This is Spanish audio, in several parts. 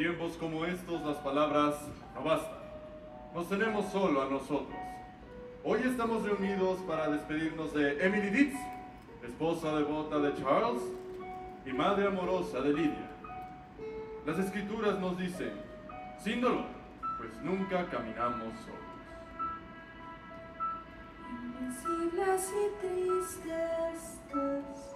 tiempos como estos las palabras no bastan. Nos tenemos solo a nosotros. Hoy estamos reunidos para despedirnos de Emily Deeds, esposa devota de Charles y madre amorosa de Lydia. Las escrituras nos dicen, sin dolor, pues nunca caminamos solos. Invencibles y tristes estás,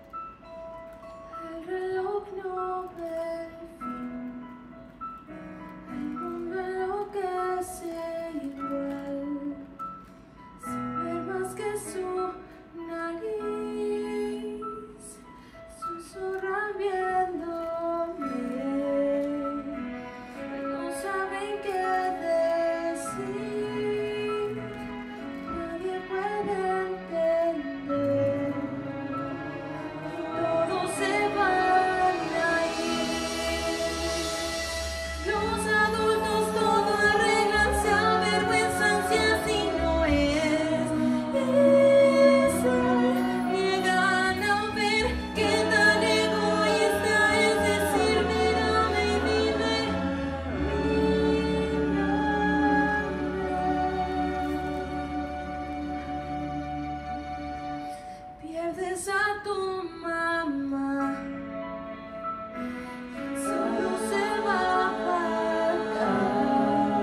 el reloj no ve el fin, el mundo enloquece igual, sin ver más que su nariz, susurran viéndome, no saben qué decir, nadie puede entender, y todos se van a ir. Los adultos todo arreglan, se avergüenzan si así no es. Niegan a ver que tan egoísta es decir, mírame y dime mi nombre. Pierdes a tu mamá, solo se va a apartar,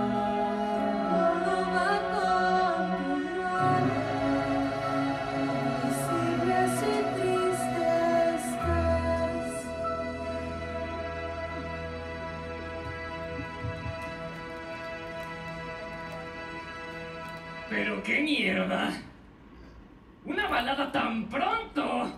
todo va a continuar. Invisibles y tristes estás. ¿Pero qué mierda? ¿Una balada tan pronto?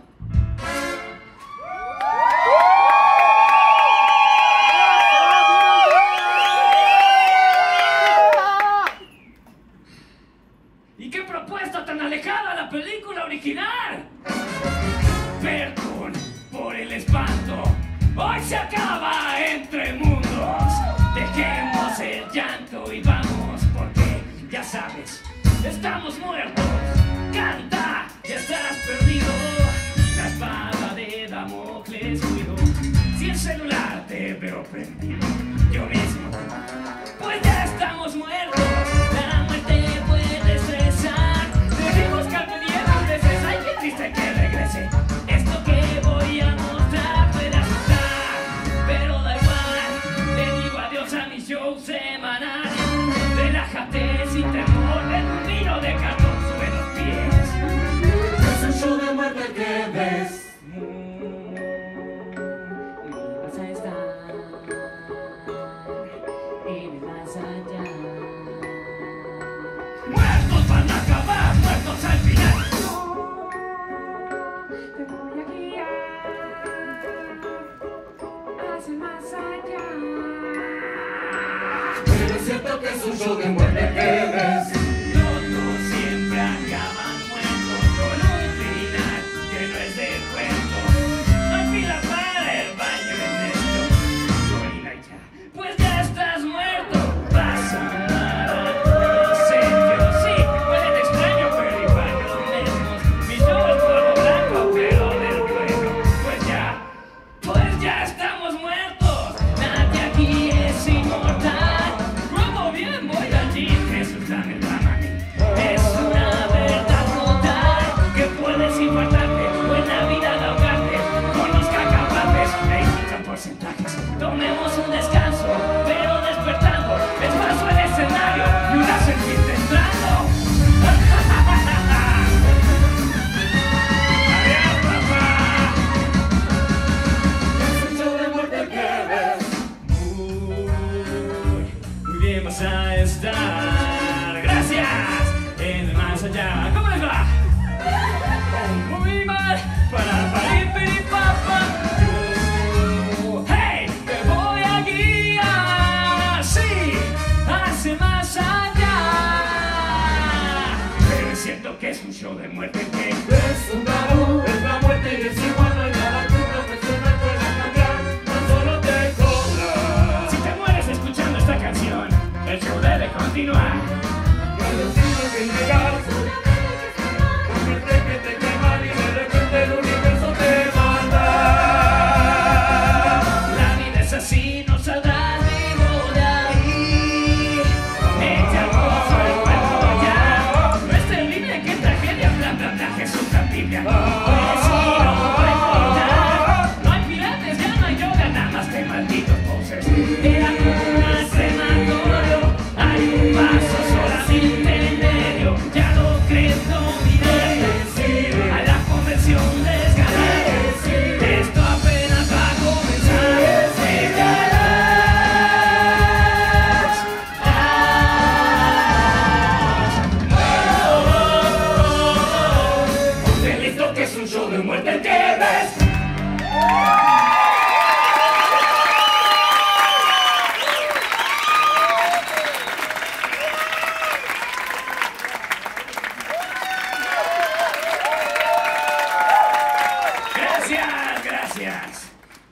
¿Y qué propuesta tan alejada a la película original? Perdón por el espanto. Hoy se acaba Entre Mundos. Dejemos el llanto y vamos, porque ya sabes, estamos muertos. Canta, ya estás perdido. La espada de Damocles cuido. Si el celular te veo prendido, yo mismo, pues ya estamos muertos. La muerte puede estresar. Decimos carpe diem a veces. Ay, qué triste que regrese. Esto que voy a mostrar puede asustar, pero da igual. Le digo adiós a mi show semanal. Relájate sin temor. En un vino de cartón sube los pies. Es un show de muerte que ves. Vas a estar en el más allá. Muertos van a acabar, muertos al final. Te voy a guiar hacia el más allá. Pero es cierto que es un show de muerte que ves. Todos siempre acaban muertos con un final que no es de cuento. No hay fila para el baño en esto. Gorila ya, pues ya estás muerto. Vas a amar a tu Sergio. Sí, huelen extraño, pero igual los mismos. Mi show es polvo blanco, pero del bueno. Pues ya estamos muertos. Nadie aquí es inmortal. Luego bien voy allí, Jesús dame la mano. Es una verdad total que puedes infartarte o en la vida de ahogarte con los cacahuates. Hay porcentajes. Tomemos un descanso, pero despertando es paso el escenario y una serpiente entrando. Adiós, papá. Es un show de muerte que ves. Muy bien vas a estar. Gracias. En el más allá. ¿Cómo les va? Muy mal. Para piripapa. Hey, te voy a guiar. Sí, hacia más allá. Pero es cierto que es un show de muerte que Es un tabú, es la muerte y es igual. No hay nada que un profesional pueda cambiar. Tan solo te cobra. si te mueres escuchando esta canción, el show debe continuar. Y a los siglos sin llegar. Muerte que te quema y de repente el universo te manda. La vida es así, no sabes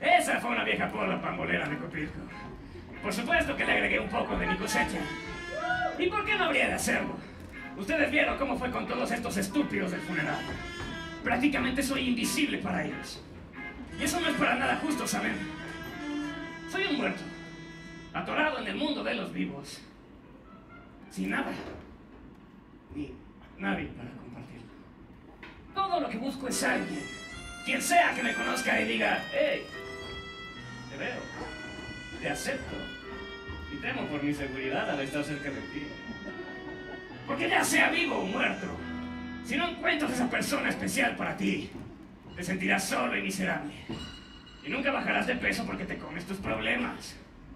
Esa fue una vieja porra pambolera de Copilco. Por supuesto que le agregué un poco de mi cosecha. ¿Y por qué no habría de hacerlo? Ustedes vieron cómo fue con todos estos estúpidos del funeral. Prácticamente soy invisible para ellos. Y eso no es para nada justo, ¿saben? Soy un muerto, atorado en el mundo de los vivos, sin nada, ni nadie para compartirlo. Todo lo que busco es alguien, quien sea que me conozca y diga, hey, te veo, te acepto, y temo por mi seguridad al estar cerca de ti. Porque ya sea vivo o muerto, si no encuentras esa persona especial para ti, te sentirás solo y miserable. Y nunca bajarás de peso porque te comes tus problemas.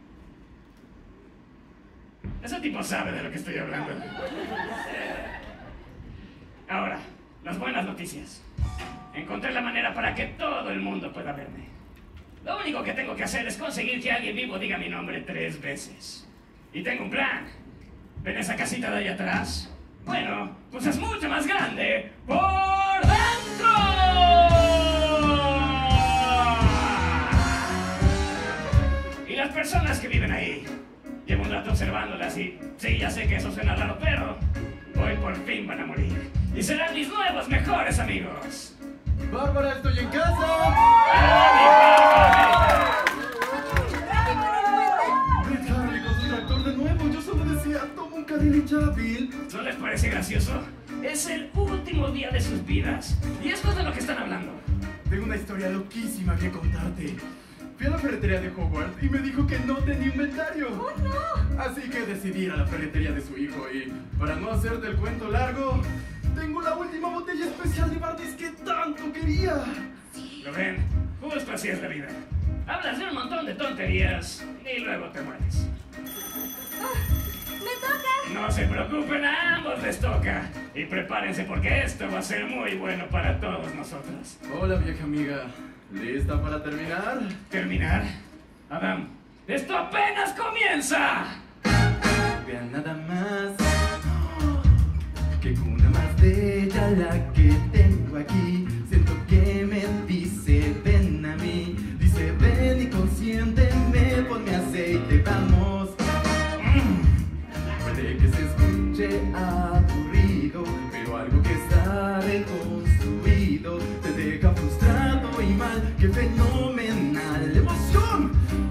Ese tipo sabe de lo que estoy hablando. Ahora, las buenas noticias. Encontré la manera para que todo el mundo pueda verme. Lo único que tengo que hacer es conseguir que alguien vivo diga mi nombre 3 veces. Y tengo un plan. ¿Ven esa casita de ahí atrás? Bueno, pues es mucho más grande por dentro. Y las personas que viven ahí, llevo un rato observándolas y sí, ya sé que eso suena raro, pero hoy por fin van a morir. Y serán mis nuevos mejores amigos. ¡Bárbara, estoy en casa! Red Harley con su tractor de nuevo. Yo solo decía, toma un Cadillac ya, Bill. ¿No les parece gracioso? Es el último día de sus vidas. Y esto es de lo que están hablando. Tengo una historia loquísima que contarte. Fui a la ferretería de Hogwarts y me dijo que no tenía inventario. ¡Oh, no! Así que decidí ir a la ferretería de su hijo y, para no hacerte el cuento largo, tengo la última botella especial de Bardis que tanto quería. ¿Lo ven? Justo así es la vida. Hablas de un montón de tonterías y luego te mueres. ¡Me toca! No se preocupen, a ambos les toca. Y prepárense porque esto va a ser muy bueno para todos nosotros. Hola, vieja amiga. ¿Lista para terminar? ¿Terminar? Adam, ¡esto apenas comienza! Vean nada más, que cuna más bella la que tengo aquí. Siento que me dice ven a mí, dice ven y consiénteme, ponme aceite, vamos. Puede que se escuche aburrido, pero algo que está reconstruido te deja frustrado y mal, qué fenomenal emoción.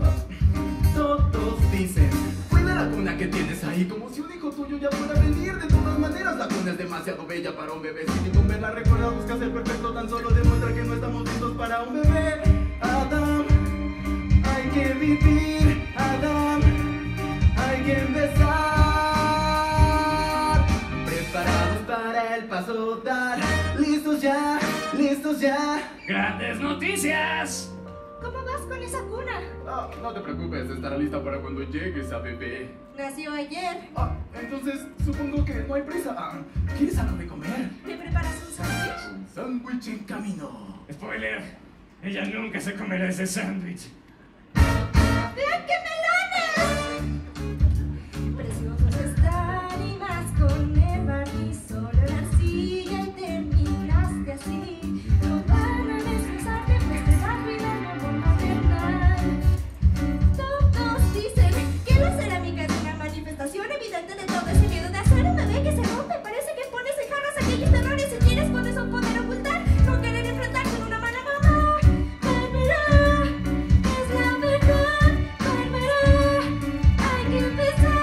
Todos dicen, cuida la cuna que tienes ahí, como si un hijo tuyo ya fuera a venir. De todas maneras, la cuna es demasiado bella para un bebé. Si ningún verla recordamos que hacer perfecto tan solo demuestra que no estamos listos para un bebé. Adam, hay que vivir. Adam, hay que empezar. Preparados para el paso dar. Listos ya, listos ya. ¡Grandes noticias! ¿Cómo vas con esa cuna? No te preocupes, estará lista para cuando llegues a bebé. Nació ayer. Entonces supongo que no hay prisa. ¿Quieres algo de comer? ¿Me preparas un sándwich? Un sándwich en camino. Spoiler, ella nunca se comerá ese sándwich. ¡Vean qué melones! Preciosos están y más con el barniz. Solo la arcilla y terminaste así. No van a destrozarte, pues te va a cuidar como maternal. Todos dicen que la cerámica es una manifestación evidente de todo ese miedo de hacer un bebé que se rompe. Parece que pones en jarras aquellos terrores y quieres con eso poder ocultar. No querer enfrentar con una mala mamá. Bárbara, es la verdad. Bárbara, hay que empezar.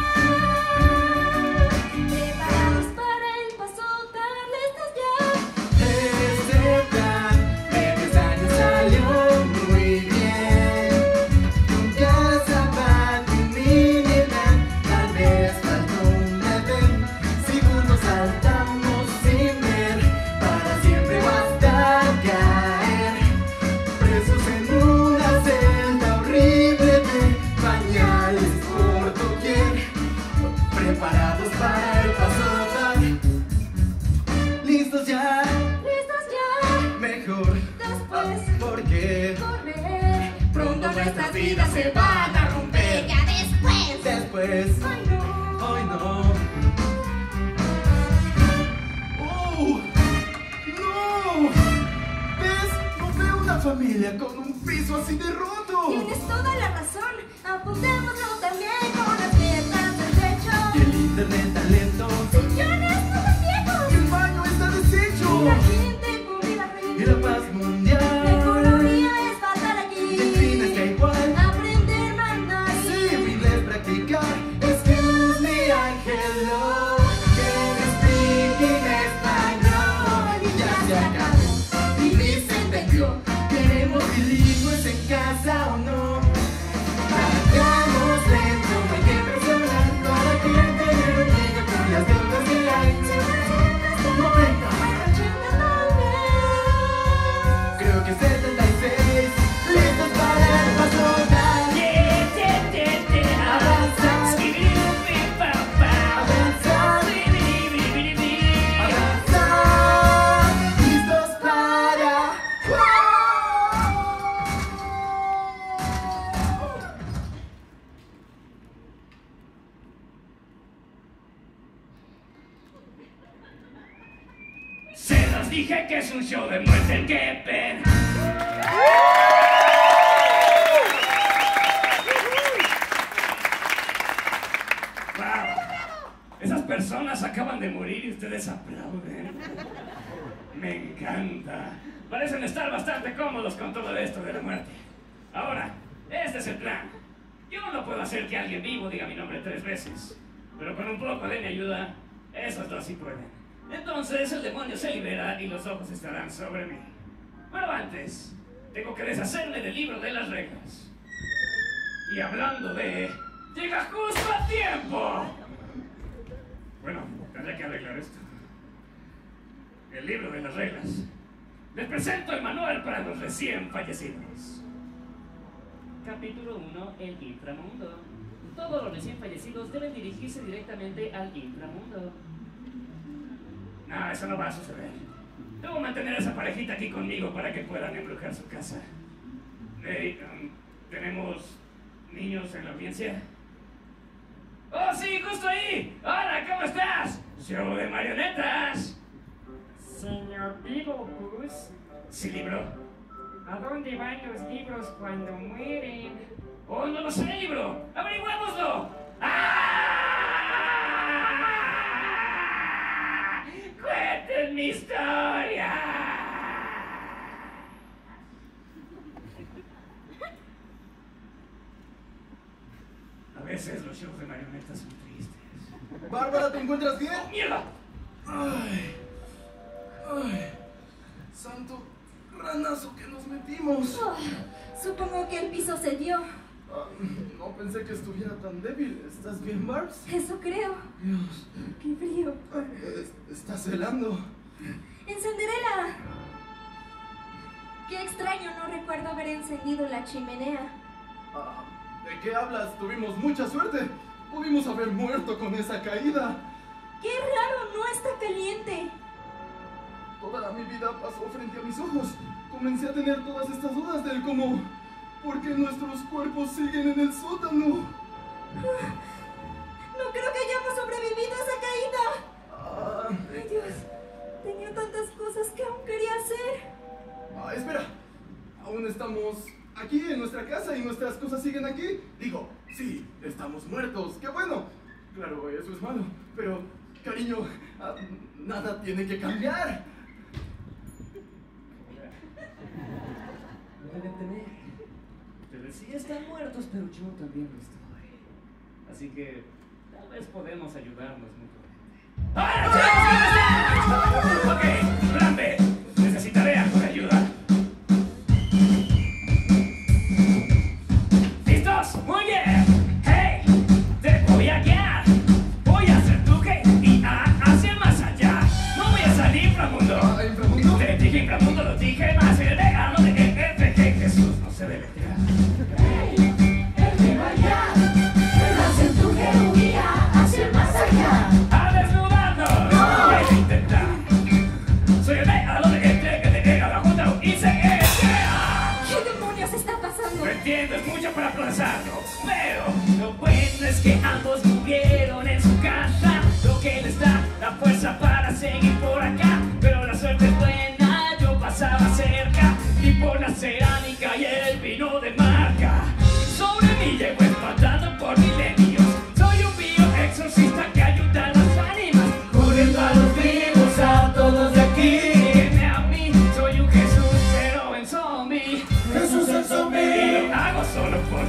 Preparados para el paso, darle listos ya. Este plan de 10 años salió muy bien. Nunca estaba tu minivan, tal vez faltó un bebé. Segundos saltamos sin ver, para siempre basta caer. Presos en una celda horrible de pañales por doquier. Preparados para el paso dar. Listos ya. Listos ya. Mejor, Después, porque correr. pronto nuestras vidas se van a romper. Ya después. Después, Ay, no. hoy no. ¡Oh! ¡No! ¿Ves? No veo una familia con un piso piso así de roto. Tienes toda la razón. Apuntémoslo también con las piernas del techo. Y el internet tan lento. Sillones todos viejos. Y el baño está deshecho. Y la gente cubría Y la paz mundial. La economía es fatal aquí. Y el fin está igual. Aprender manda aquí. Sí, inglés practicar. Excuse me, hello. Que speaking español. Y ya se acabó. Y ni se entendió. Queremos bilingües en casa o no. Vayamos lento, no hay que presionar. Para que tener un niño con las deudas que hay. 90. Creo que 76. Listos para el paso ya. Avanzar. Avanzar. Listos para. Se los dije que es un show de muerte, qué pena. Wow. Esas personas acaban de morir y ustedes aplauden. Me encanta. Parecen estar bastante cómodos con todo esto de la muerte. Ahora, este es el plan. Yo no puedo hacer que alguien vivo diga mi nombre 3 veces. Pero con un poco de mi ayuda, esos dos sí pueden. Entonces el demonio se libera y los ojos estarán sobre mí. Pero antes, tengo que deshacerme del libro de las reglas. Y hablando de... ¡Llega justo a tiempo! Bueno, tendré que arreglar esto. El libro de las reglas. Les presento el manual para los recién fallecidos. Capítulo 1. El inframundo. Todos los recién fallecidos deben dirigirse directamente al inframundo. No, eso no va a suceder. Debo mantener a esa parejita aquí conmigo para que puedan embrujar su casa. Hey, ¿tenemos niños en la audiencia? ¡Oh, sí, justo ahí! ¡Hola, ¿cómo estás? ¡Show de marionetas! Señor Beetlejuice, Sí, libro. ¿a dónde van los libros cuando mueren? ¡Oh, no lo sé, libro! ¡Averigüémoslo! ¡Ah! ¡Cuenten mi historia! A veces los shows de marionetas son tristes. Bárbara, ¿te encuentras bien? ¡Oh, mierda! Ay. Santo ranazo que nos metimos. Oh, supongo que el piso cedió. No pensé que estuviera tan débil. ¿Estás bien, Barbs? Eso creo. Dios. ¡Qué frío! Estás helando. Encenderé la... Qué extraño, no recuerdo haber encendido la chimenea. ¿De qué hablas? Tuvimos mucha suerte. Pudimos haber muerto con esa caída. ¡Qué raro! No está caliente. Toda mi vida pasó frente a mis ojos. Comencé a tener todas estas dudas del cómo... ¿Por qué nuestros cuerpos siguen en el sótano? No creo que hayamos sobrevivido a esa caída. Ay, Dios. Tenía tantas cosas que aún quería hacer. Espera. Aún estamos aquí en nuestra casa y nuestras cosas siguen aquí. Digo, sí, estamos muertos. ¡Qué bueno! Claro, eso es malo. Pero, cariño, nada tiene que cambiar. No deben temer. Ustedes sí están muertos, pero yo también lo estoy. Así que tal vez podemos ayudarnos mutuamente. ¡Hola, chicos! ¿Cómo están? Ok, plan B. Necesitaré algo de ayuda. ¿Listos? ¡Muy bien! ¡Hey! ¡Te voy a guiar! Voy a hacer tu G y A hacia más allá. No voy a salir inframundo. ¿Inframundo? Te dije inframundo, lo dije más. El de A, no de E, F, G. Jesús no se debe tirar. ¡A desnudarnos! Voy a intentar. Soy el de A, lo de E, el de E, a la junta, U, I, C, E, T, A. ¿Qué demonios está pasando? No entiendo, es mucho para procesarlo. Pero lo bueno es que ambos murieron en su casa. Lo que les da la fuerza para seguir por acá. Pero la suerte es buena, yo pasaba cerca. Y por la cerámica y el vino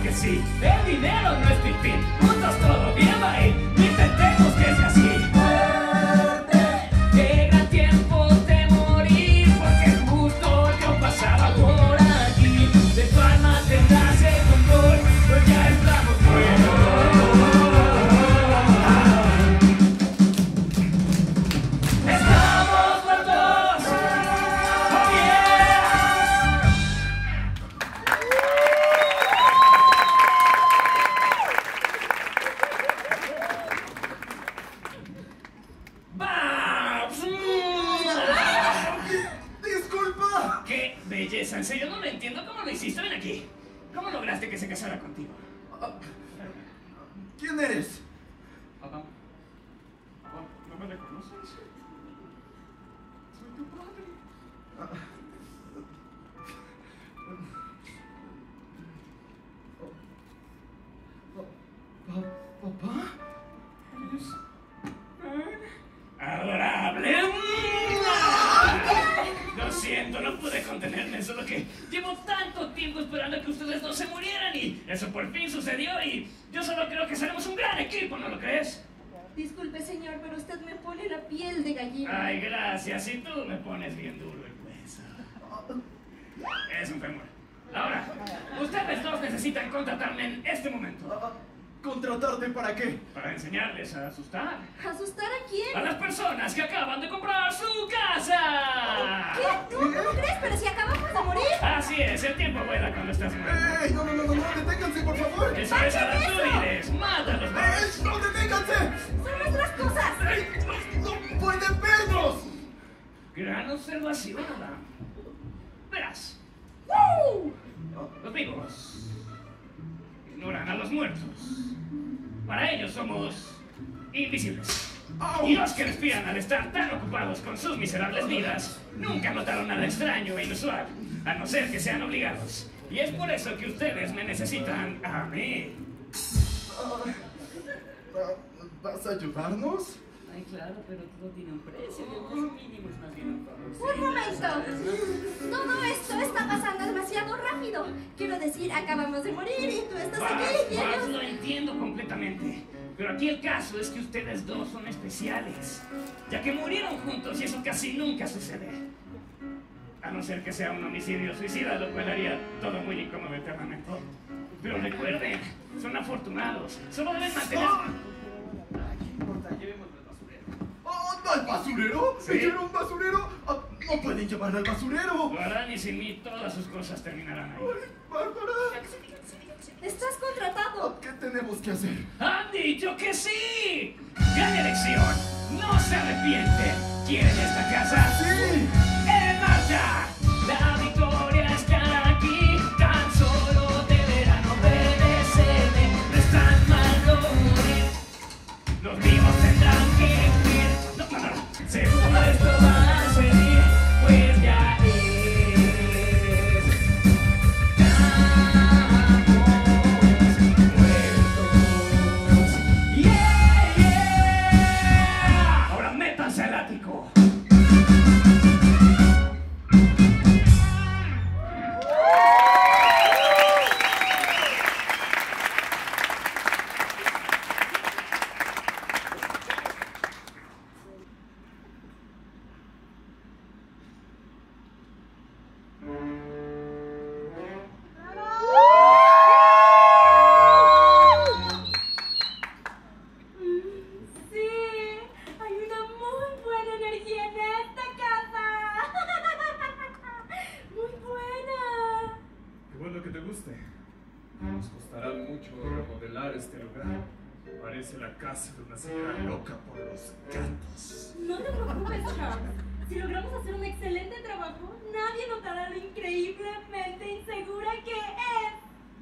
que sí, el dinero no es mi fin. Juntos todo bien va a ir, intentemos que sea así. Muerte, qué gran tiempo de morir, porque justo yo pasaba por aquí. De tu alma tendrás el control, pues ya estamos muertos. ¡Estamos muertos! ¡Oh, yeah! ¡Bah! ¡Disculpa! ¡Qué belleza! En serio, no lo entiendo. ¿Cómo lo hiciste? Ven aquí. ¿Cómo lograste que se casara contigo? ¿Quién eres? Papá. Papá, ¿no me reconoces? Soy tu padre. ¿Papá? ¡Adorable! Lo siento, no pude contenerme, solo que llevo tanto tiempo esperando que ustedes no se murieran y eso por fin sucedió y yo solo creo que seremos un gran equipo, ¿no lo crees? Disculpe, señor, pero usted me pone la piel de gallina. Ay, gracias, y tú me pones bien duro el hueso. Es un femur. Ahora, ustedes dos necesitan contratarme en este momento. ¿Contratarte para qué? Para enseñarles a asustar ¿Asustar a quién? a las personas que acaban de comprar su casa. ¿Qué? No, ¿cómo crees? Pero si acabamos de morir. Así es, el tiempo vuela cuando estás muerto. ¡Ey! No, deténganse, por favor. Eso es a las túniles, mátalos ¡Ey! más. ¡No, deténganse! Son nuestras cosas. ¡Ey! ¡No pueden vernos! Gran observación, Adam. Verás, los vivos ignoran a los muertos. Para ellos somos invisibles. Y los que respiran al estar tan ocupados con sus miserables vidas nunca notaron nada extraño e inusual, a no ser que sean obligados. Y es por eso que ustedes me necesitan a mí. ¿Vas a ayudarnos? Ay, claro, pero todo tiene un precio. Y el precio mínimo es más bien un favor. Un momento. Todo esto está pasando demasiado rápido. Quiero decir, acabamos de morir y tú estás aquí y ellos... Lo entiendo completamente. Pero aquí el caso es que ustedes dos son especiales, ya que murieron juntos y eso casi nunca sucede. A no ser que sea un homicidio suicida, lo cual haría todo muy incómodo eternamente. Pero recuerden, son afortunados. Solo deben mantener... ¿Qué importa? Llevémoslo al basurero. ¿Al basurero? Sí. ¿Era un basurero? ¡No pueden llevar al basurero! Lo harán y sin mí todas sus cosas terminarán ahí. ¡Ay, Bárbara! Estás contratado. ¿Qué tenemos que hacer? ¡Han dicho que sí! ¡Gran elección! ¡No se arrepiente! ¿Quieren esta casa? ¡Sí! ¡En marcha! La victoria está aquí. Tan solo deberán obedecerme. No es tan malo morir. Los vivos tendrán que huir. No. Seguro esto va a seguir. Pues ya es. Ahora métanse al ático. Sí, hay una muy buena energía en esta casa. Muy buena. Qué bueno que te guste. Nos costará mucho remodelar este lugar. Parece la casa de una señora loca por los gatos. No te preocupes, Charles. Si logramos hacer un excelente trabajo, nadie notará lo increíblemente insegura que es.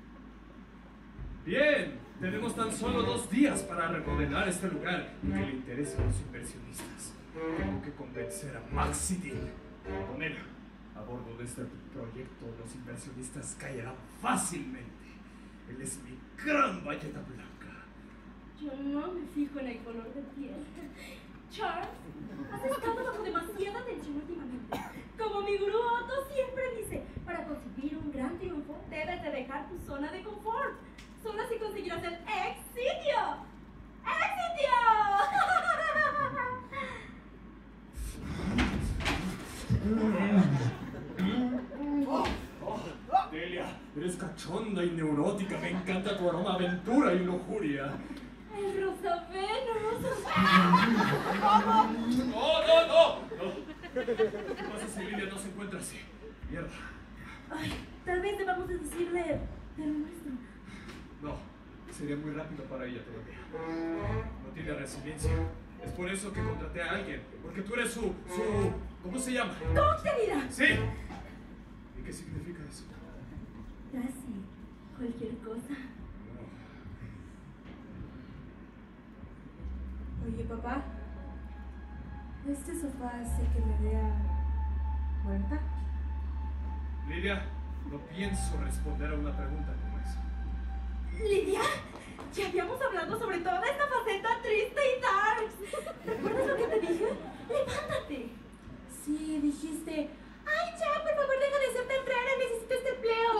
Bien, tenemos tan solo 2 días para remodelar este lugar y que le interese a los inversionistas. Tengo que convencer a Maxi Dean. Con él, a bordo de este proyecto, los inversionistas caerán fácilmente. Él es mi gran ballena blanca. Yo no me fijo en el color de piel. Charles, has estado bajo demasiada atención últimamente. Como mi gurú Otto siempre dice, para conseguir un gran triunfo debes de dejar tu zona de confort. Solo así conseguirás el éxito. ¡Éxito! Delia, eres cachonda y neurótica. Me encanta tu aroma a aventura y lujuria. El Rosa Venus. ¡No! ¿Qué pasa si Lilia no se encuentra así? Mierda. Ay, tal vez debamos de decirle de lo nuestro. No, sería muy rápido para ella todavía. No tiene resiliencia. Es por eso que contraté a alguien. Porque tú eres su... ¿Cómo se llama? ¡Coach de vida! Sí. ¿Y qué significa eso? Casi cualquier cosa. Oye, papá, ¿este sofá hace que me vea muerta? Lilia, no pienso responder a una pregunta como esa. Lidia, ya habíamos hablado sobre toda esta faceta triste y dark. ¿Recuerdas lo que te dije? ¡Levántate! Sí, dijiste, ay, ya, por favor, deja de ser tan rara, necesito este empleo.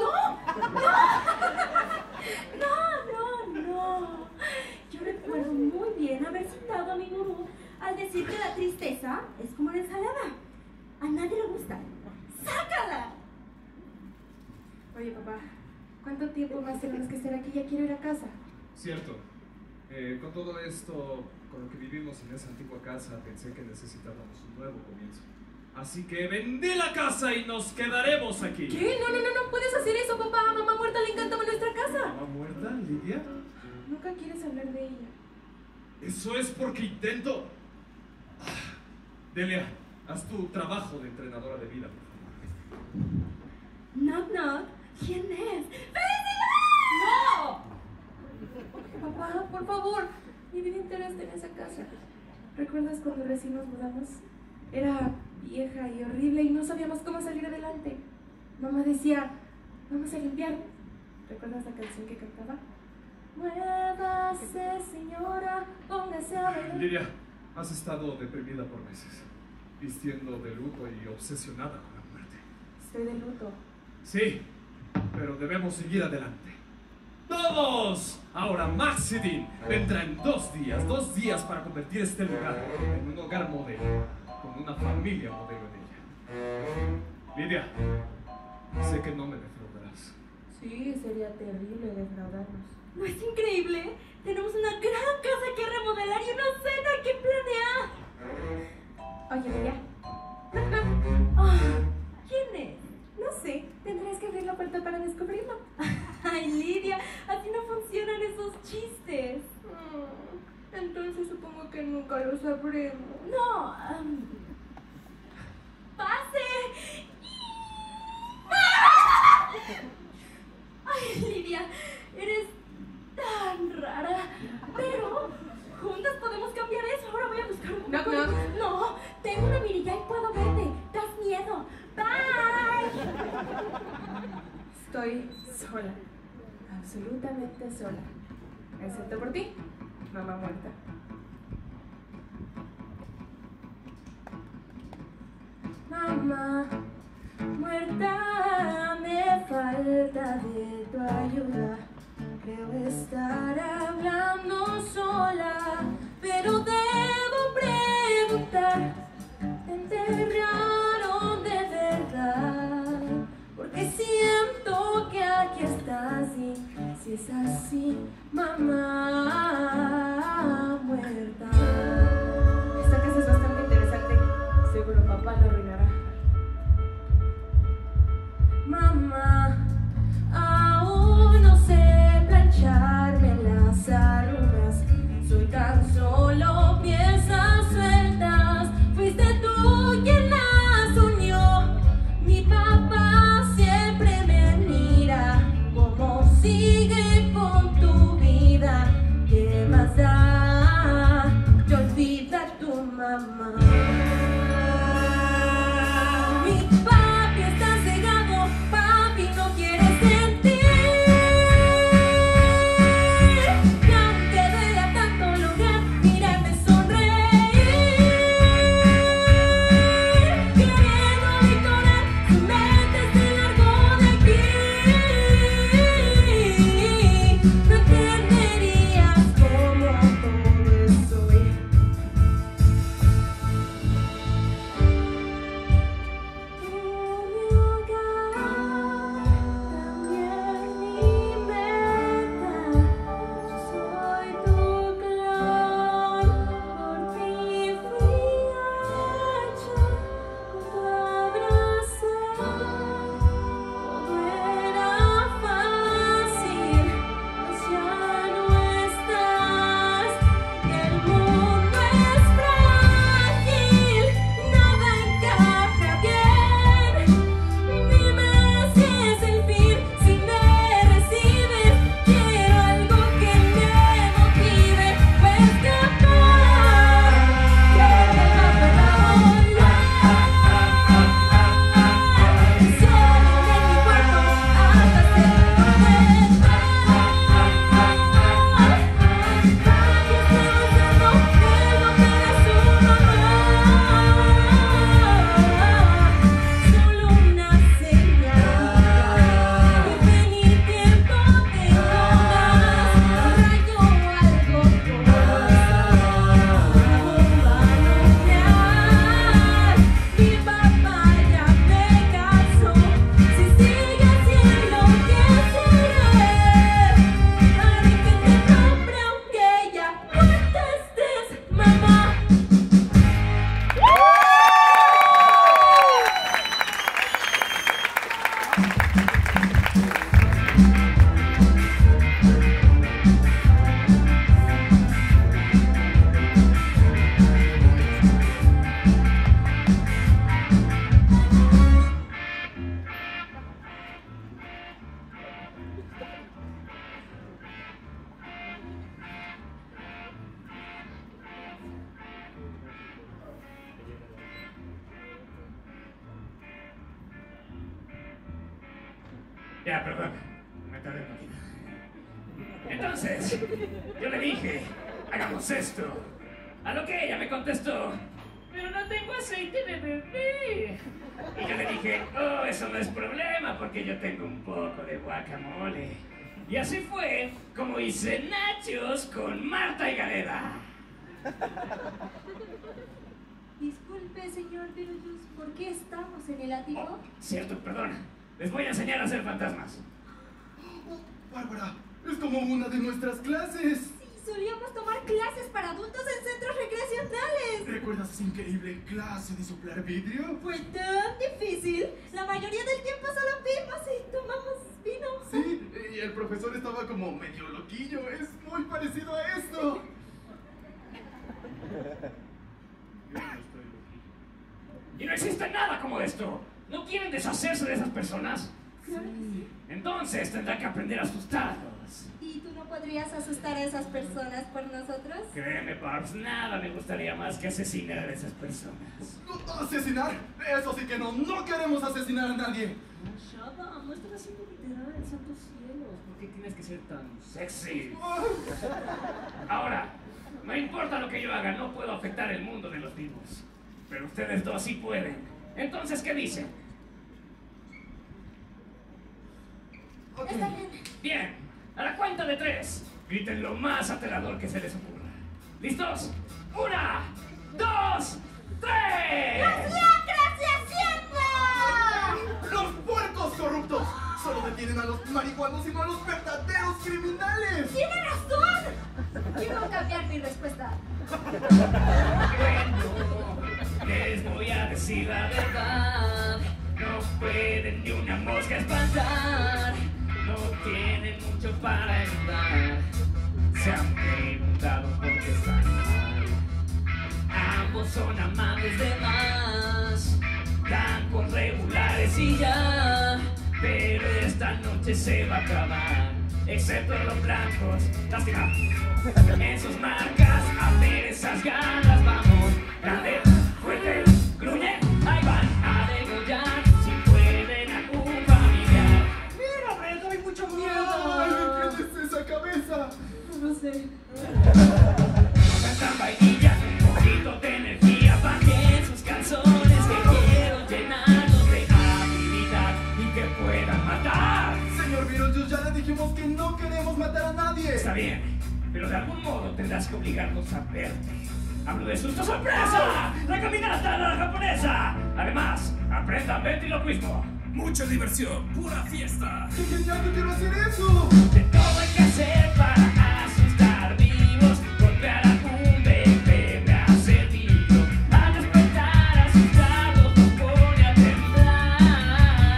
No. Yo recuerdo muy bien haber citado a mi gurú al decir que la tristeza es como la ensalada. A nadie le gusta. ¡Sácala! Oye, papá, ¿cuánto tiempo más tenemos que estar aquí? Ya quiero ir a casa. Cierto. Con todo esto, con lo que vivimos en esa antigua casa, pensé que necesitábamos un nuevo comienzo. Así que vendí la casa y nos quedaremos aquí. ¿Qué? No puedes hacer eso, papá. A mamá muerta le encantaba nuestra casa. ¿Mamá muerta, Lidia? Nunca quieres hablar de ella. Eso es porque intento... Delia, haz tu trabajo de entrenadora de vida, por favor. Knock, knock. ¿Quién es? ¡No! Papá, por favor. Mi vida entera está en esa casa. ¿Recuerdas cuando recién nos mudamos? Era vieja y horrible y no sabíamos cómo salir adelante. Mamá decía, vamos a limpiar. ¿Recuerdas la canción que cantaba? Muévase, señora, póngase a bailar. Lidia, has estado deprimida por meses, vistiendo de luto y obsesionada con la muerte. Estoy de luto. Sí, pero debemos seguir adelante. ¡Todos! Ahora Maxidin vendrá en 2 días, 2 días para convertir este lugar en un hogar modelo, con una familia modelo en ella. Lidia, sé que no me defraudarás. Sí, sería terrible defraudarnos. ¿No es increíble? Tenemos una gran casa que remodelar y una cena que planear. Oye, Lidia. ¿Quién es? No sé, tendrás que abrir la puerta para descubrirlo. Ay, Lidia, así no funcionan esos chistes. Entonces supongo que nunca lo sabremos. No, ¡pase! Ay, Lidia, eres tan rara. Pero juntas podemos cambiar eso. Ahora voy a buscar un... Knock, knock. No, tengo una mirilla y puedo verte. Das miedo. Bye. Estoy sola. Absolutamente sola. Excepto por ti, mamá muerta. Mamá muerta, me falta de tu ayuda. Creo estar hablando sola, pero debo preguntar, ¿te enterraron de verdad? Porque siento que aquí estás y si es así, mamá muerta. Esta casa es bastante interesante, seguro papá lo arruinará. Mamá, aún no sé plancharme las arrugas. Soy tan solo piezas sueltas. Fuiste tú quien las unió. Mi papá siempre me mira. ¿Cómo sigue con tu vida? ¿Qué más da? Yo olvido a tu mamá. Mi papi está cegado, papi no quiere sentir. Que aunque duela tanto lograr mirarme sonreír, queriendo victorar, su mente se largó de aquí. No Ya, perdón. Me tardé un poquito. Entonces, yo le dije, hagamos esto. A lo que ella me contestó, pero no tengo aceite de bebé. Y yo le dije, oh, eso no es problema porque yo tengo un poco de guacamole. Y así fue como hice nachos con Marta y Gareda. Disculpe, señor Beetlejuice, ¿por qué estamos en el ático? Oh, cierto, perdón. Les voy a enseñar a hacer fantasmas. Oh, Bárbara, es como una de nuestras clases. Sí, solíamos tomar clases para adultos en centros recreacionales. ¿Recuerdas esa increíble clase de soplar vidrio? Fue tan difícil. La mayoría del tiempo solo vimos y tomamos vino. Sí, y el profesor estaba como medio loquillo. Es muy parecido a esto. Y no existe nada como esto. ¿No quieren deshacerse de esas personas? Claro que sí. Entonces tendrán que aprender a asustarlos. ¿Y tú no podrías asustar a esas personas por nosotros? Créeme, Barbs, nada me gustaría más que asesinar a esas personas. ¿Asesinar? Eso sí que no. No queremos asesinar a nadie. Shaba, no estás haciendo literal, santos cielos. ¿Por qué tienes que ser tan sexy? Ahora, no importa lo que yo haga, no puedo afectar el mundo de los vivos. Pero ustedes dos sí pueden. Entonces, ¿qué dicen? Está bien. Bien, a la cuenta de 3, griten lo más aterrador que se les ocurra. ¿Listos? 1, 2, 3. ¡Lacras de Hacienda! ¡Los puercos corruptos! Solo detienen a los marihuanos y no a los verdaderos criminales. ¡Tiene razón! Quiero cambiar mi respuesta. Bueno, les voy a decir la verdad. No pueden ni una mosca espantar. No tienen mucho para ayudar. Se han preguntado por qué están mal. Ambos son amables de más, blancos regulares y ya. Pero esta noche se va a acabar. Excepto los blancos, lástima. En sus marcas, a ver esas ganas, vamos. Grande, fuerte, gruñe, ahí van a degollar. Si pueden algún familiar. Mira, me doy mucho miedo. ¡Ay, qué es esa cabeza! No sé. Cantan vainilla, un poquito de energía. Bajen sus calzones que quiero llenarlos de habilidad y que puedan matar. Señor Beetlejuice, ya le dijimos que no queremos matar a nadie. Está bien, pero de algún modo tendrás que obligarnos a verte. Hablo de susto sorpresa, la caminata a la japonesa. Además, aprendan ventriloquismo. Mucha diversión, pura fiesta. ¡Qué genial! ¡Yo quiero hacer eso! De todo hay que hacer para asustar vivos. Golpear a un bebé me ha servido. Al despertar asustados nos pone a temblar.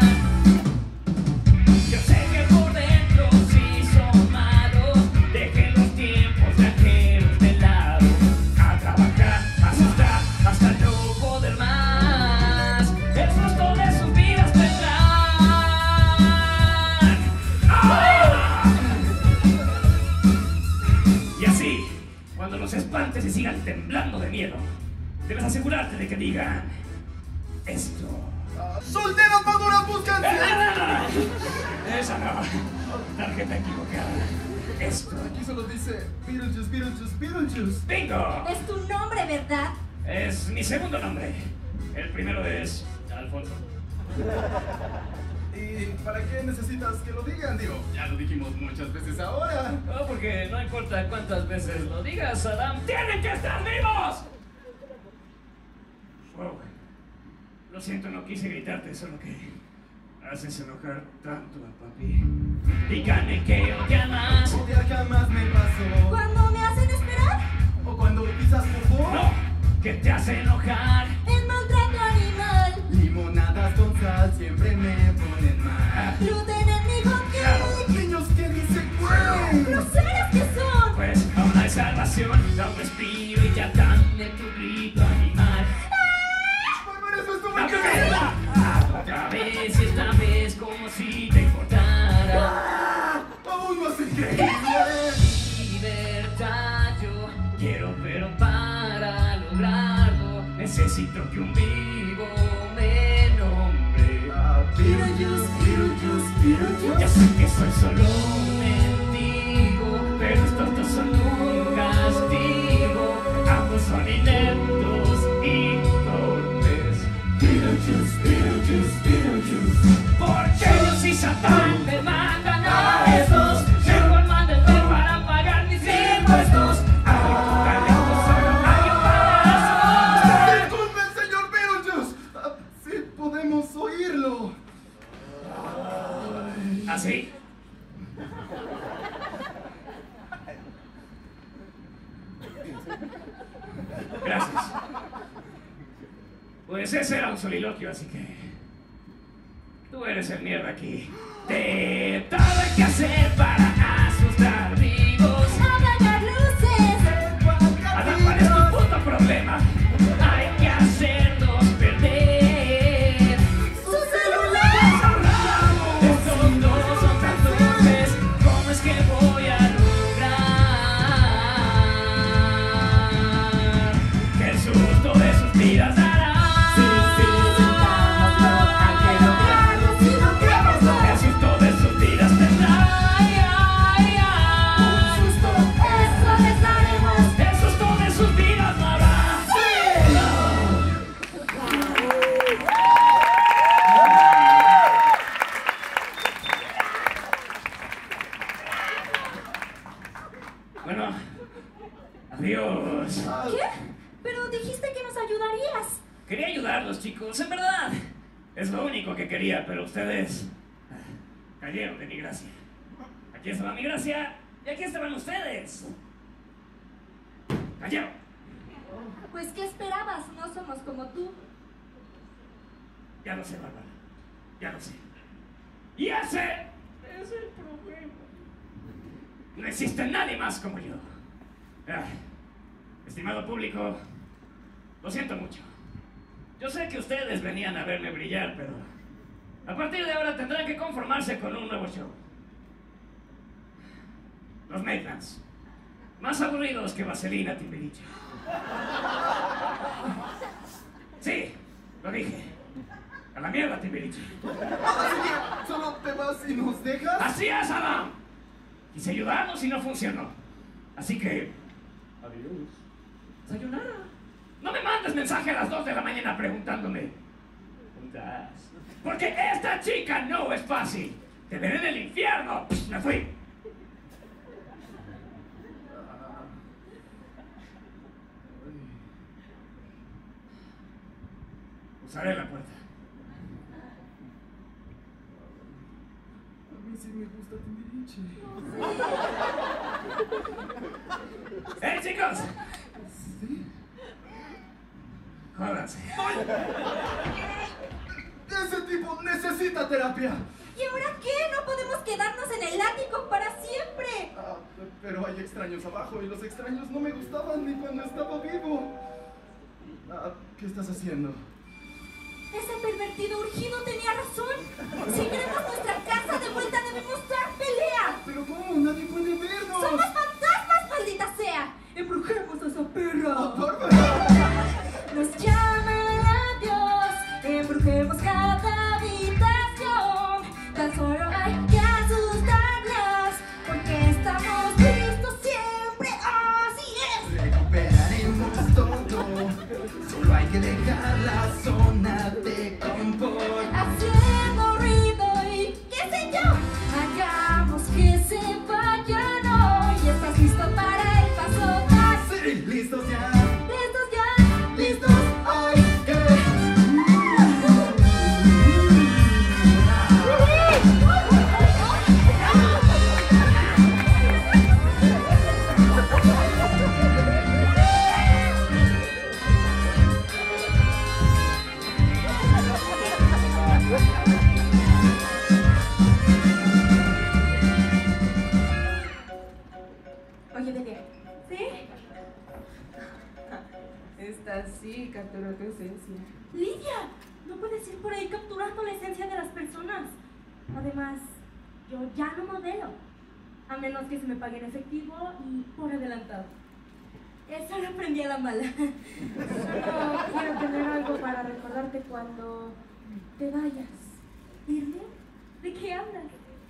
Yo sé que por dentro sí son malos. Dejen los tiempos viajeros de lado. A trabajar, a asustar hasta no poder más. El susto de sus vidas tendrán. Y así, cuando los espantes y sigan temblando de miedo, debes asegurarte de que digan esto. ¡Solteras maduras, búscanse! Esa no. Tarjeta equivocada. Esto. Aquí solo dice Beetlejuice, Beetlejuice, Beetlejuice. ¡Bingo! Es tu nombre, ¿verdad? Es mi segundo nombre. El primero es Alfonso. ¿Y para qué necesitas que lo digan? Digo, ya lo dijimos muchas veces ahora. No, porque no importa cuántas veces lo digas, Adam, ¡tienen que estar vivos! Wow. Lo siento, no quise gritarte, solo que haces enojar tanto a papi. Díganme que odian más. Odiar jamás me pasó. ¿Cuándo me hacen esperar? O cuando pisas popó. No, que te hace enojar. El maltrato animal. Limonadas con sal siempre me ponen mal. Gluten en mi hot Niños que dicen güey. ¡Groseros que son! Pues aún hay salvación, da un respiro y ya dame tu grito animal. Bárbara, eso estuvo ¡No te increíble. queda! Otra vez y esta vez como si te importara. Aún más increíble. Libertad yo quiero, pero para lograrlo necesito que un vivo me nombre. Beetlejuice, Beetlejuice, Beetlejuice. soy solo un mendigo, pero estos dos son un castigo. Ambos son ineptos y torpes. Beetlejuice, Beetlejuice, Beetlejuice. Porque Dios y Satán me mandan a estos. Mejor mándenme para pagar mis impuestos. ¡Disculpe, señor Beetlejuice! Sí, podemos oírlo. ¿Así? Gracias. Pues ese era un soliloquio, así que tú eres el mierda aquí. De todo hay que hacer para asustar vivos. Apagar luces. Adán, ¿cuál es tu puto problema? Hay que hacerlos perder Su celular. Estos dos son tan dulces. ¿Cómo es que voy a lograr que el susto de sus vidas dará? El susto de sus vidas tendrá. Un susto, eso les daremos. El susto de sus vidas no habrá. Bueno, adiós. ¿Qué? Pero dijiste que nos ayudarías. Quería ayudarlos, chicos, en verdad. Es lo único que quería, pero ustedes cayeron de mi gracia. Aquí estaba mi gracia y aquí estaban ustedes. Cayeron. Pues, ¿qué esperabas? No somos como tú. Ya lo sé, Bárbara. Ya lo sé. Y ese es el problema. No existe nadie más como yo. Estimado público, lo siento mucho. Yo sé que ustedes venían a verme brillar, pero a partir de ahora tendrán que conformarse con un nuevo show. Los Maitlands. Más aburridos que Vaselina Timbiriche. Sí, lo dije. A la mierda, Timbiriche. Así que, ¿solo te vas y nos dejas? ¡Así es, Adam! Quise ayudarnos y no funcionó. Así que... adiós. Sayonara. No me mandes mensaje a las 2 de la mañana preguntándome. ¿Dónde estás? Porque esta chica no es fácil. Te veré en el infierno. Psh, me fui. Usaré la puerta. A mí sí me gusta Timbiriche. ¡Hey, chicos! ¿Sí? Jódanse. Ese tipo necesita terapia. ¿Y ahora qué? No podemos quedarnos en el ático para siempre. Pero hay extraños abajo y los extraños no me gustaban ni cuando estaba vivo. ¿Qué estás haciendo? Ese pervertido urgido tenía razón. Si queremos nuestra casa de vuelta, debemos dar pelea. ¿Pero cómo? Nadie puede vernos. ¡Somos fantasmas, maldita sea! ¡Embrujemos a esa perra! ¡Bárbara! Nos llaman a Dios, embrujemos cada habitación. Tan solo hay que asustarlas, porque estamos listos siempre. ¡Así es! Recuperaremos todo. Solo hay que dejar la zona de confort. Haciendo ruido y qué sé yo. Hagamos que se vayan hoy. ¿Estás listo para el paso más? Sí, listos ya. ¿Listos ya? Listos, hay que. Oye, Delia. ¿Sí? Esta sí capturó tu esencia. Lidia, no puedes ir por ahí capturando la esencia de las personas. Además, yo ya no modelo. A menos que se me pague en efectivo y por adelantado. Eso lo aprendí a la mala. Solo quiero tener algo para recordarte cuando te vayas. ¿Irme? ¿De qué hablas?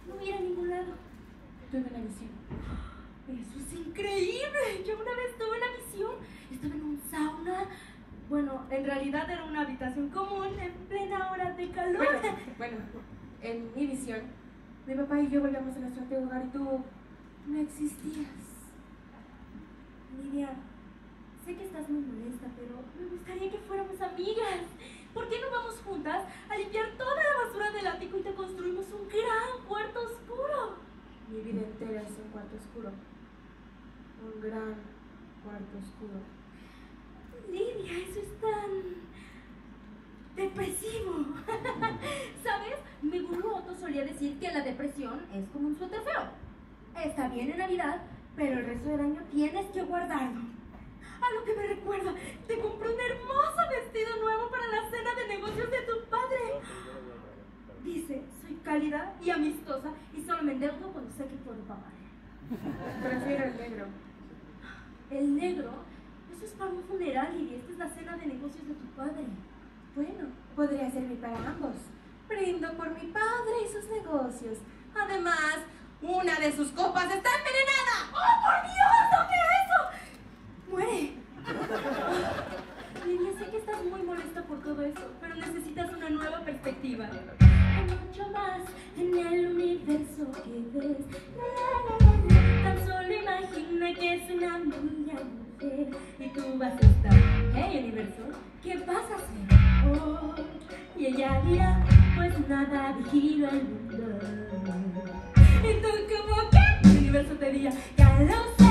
no hubiera ningún lado. Tuve una visión. Eso es increíble. Yo una vez tuve una visión. Estaba en un sauna. Bueno, en realidad era una habitación común en plena hora de calor. Bueno, en mi visión, mi papá y yo volvíamos a nuestro antiguo hogar y tú no existías. Lidia, sé que estás muy molesta, pero me gustaría que fuéramos amigas. ¿Por qué no vamos juntas a limpiar toda la basura del ático y te construimos un gran cuarto oscuro? Mi vida entera es un cuarto oscuro. Un gran cuarto oscuro. Lidia, eso es tan depresivo. ¿Sabes? Mi gurú Otto solía decir que la depresión es como un suéter feo. Está bien en Navidad, pero el resto del año tienes que guardarlo. A lo que me recuerda, te compré un hermoso vestido nuevo para la cena de negocios de tu padre. Dice, soy cálida y amistosa y solo me endeudo cuando sé que puedo pagar. Prefiero el negro. ¿El negro? Eso es para un funeral y esta es la cena de negocios de tu padre. Bueno, podría servir para ambos. Brindo por mi padre y sus negocios. Además, una de sus copas está envenenada. ¡Oh, por Dios! ¿No qué es eso? ¡Muere! Lidia, sé que estás muy molesta por todo eso, pero necesitas una nueva perspectiva. Hay mucho más en el universo que ves. Tan solo imagina que es una niña mujer y tú vas a estar. Hey, universo, ¿qué vas a hacer? Oh, y ella dirá, pues nada, vigilo el mundo. Y tú como que el universo te diría, ya lo sé.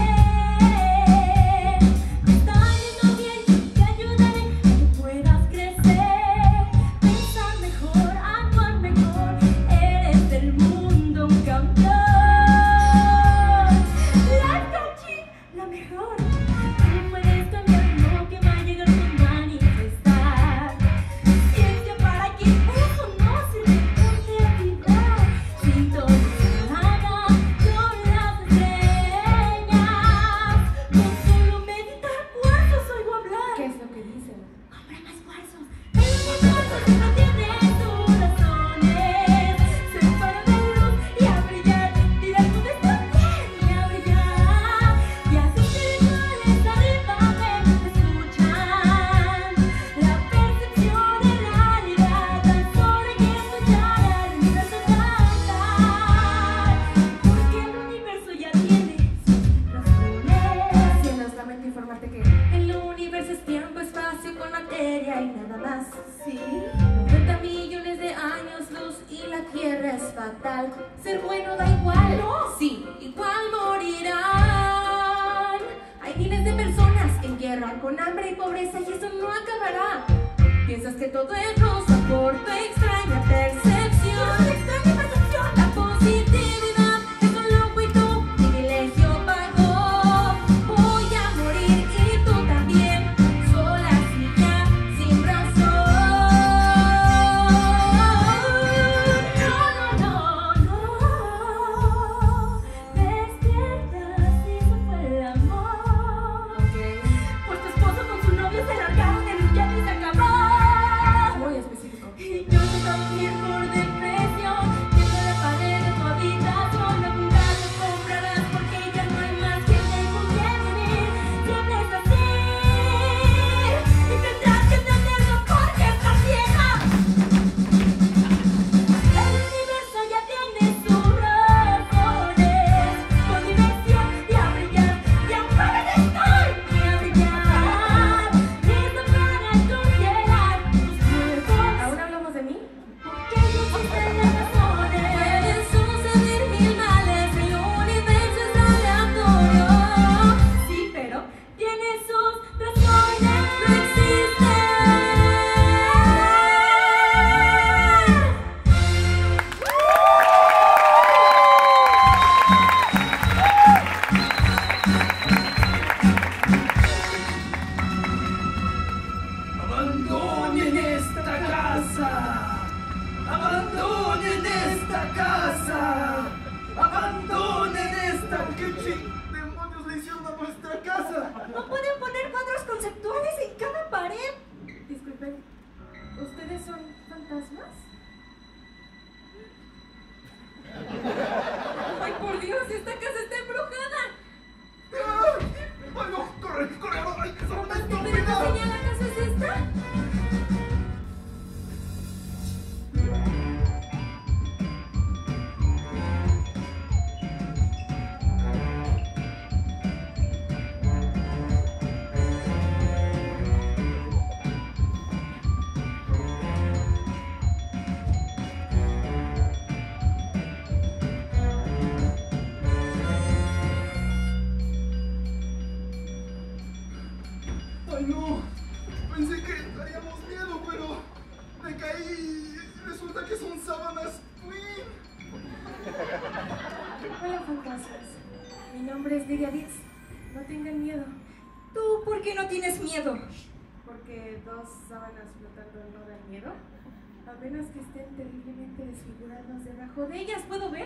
Estoy yendo bien, te ayudaré a que puedas crecer. Pensar mejor, actuar mejor. Eres del mundo un campeón. Life coaching, la mejor. Tú puedes cambiar lo que va a llegar a manifestar. Ciencia para que eso no sirve por creatividad. Si todo se haga con las estrellas, con solo meditar cuarzos oigo hablar. ¿Qué es lo que dicen? Compra más cuarzos. El cuarzo no tiene sus razones. Se para de luz y a brillar. Y la luz está bien y a brillar. Y así espirituales arriba me escuchan. La percepción de realidad tan solo hay que escuchar al universo cantar. Porque el universo ya tiene sus razones. Haciendo lamento informarte que El universo es tiempo, espacio con materia y nada más. Sí. 90 millones de años luz y la Tierra es fatal. Ser bueno da igual, ¿no? Sí, igual morirán. Hay miles de personas en guerra con hambre y pobreza y eso no acabará. Piensas que todo es rosa por tu extraña percepción. Extraña percepción. La positividad es un loco y tu privilegio pagó. Voy a morir y tú también, sola, sin ya, sin razón. No, no, no. Despierta, si eso fue el amor. Pues tu esposo con su novio se largaron en un yate y se acabó. Muy específico. Y yo también por dentro. Ay, no. Pensé que daríamos miedo, pero me caí y resulta que son sábanas Queen. Hola, fantasmas. Mi nombre es Lidia Ditz. No tengan miedo. ¿Tú por qué no tienes miedo? Porque dos sábanas flotando no dan miedo. A menos que estén terriblemente desfigurados debajo de ellas. ¿Puedo ver?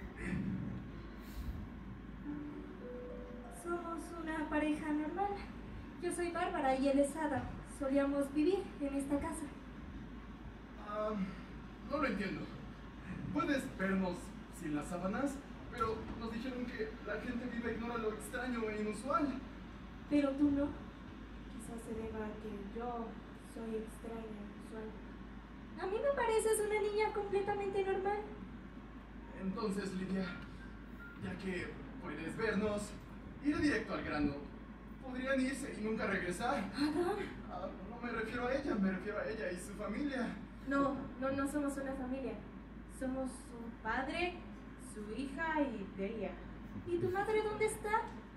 Somos una pareja normal. Yo soy Bárbara y él es Adam. Solíamos vivir en esta casa. No lo entiendo. Puedes vernos sin las sábanas, pero nos dijeron que la gente viva ignora lo extraño e inusual. Pero tú no. Quizás se deba a que yo soy extraña, inusual. A mí me pareces una niña completamente normal. Entonces, Lidia, ya que puedes vernos, iré directo al grano. Podrían irse y nunca regresar. Adam. No me refiero a ella, me refiero a ella y su familia. No somos una familia. Somos un padre, su hija y Delia. ¿Y tu madre dónde está?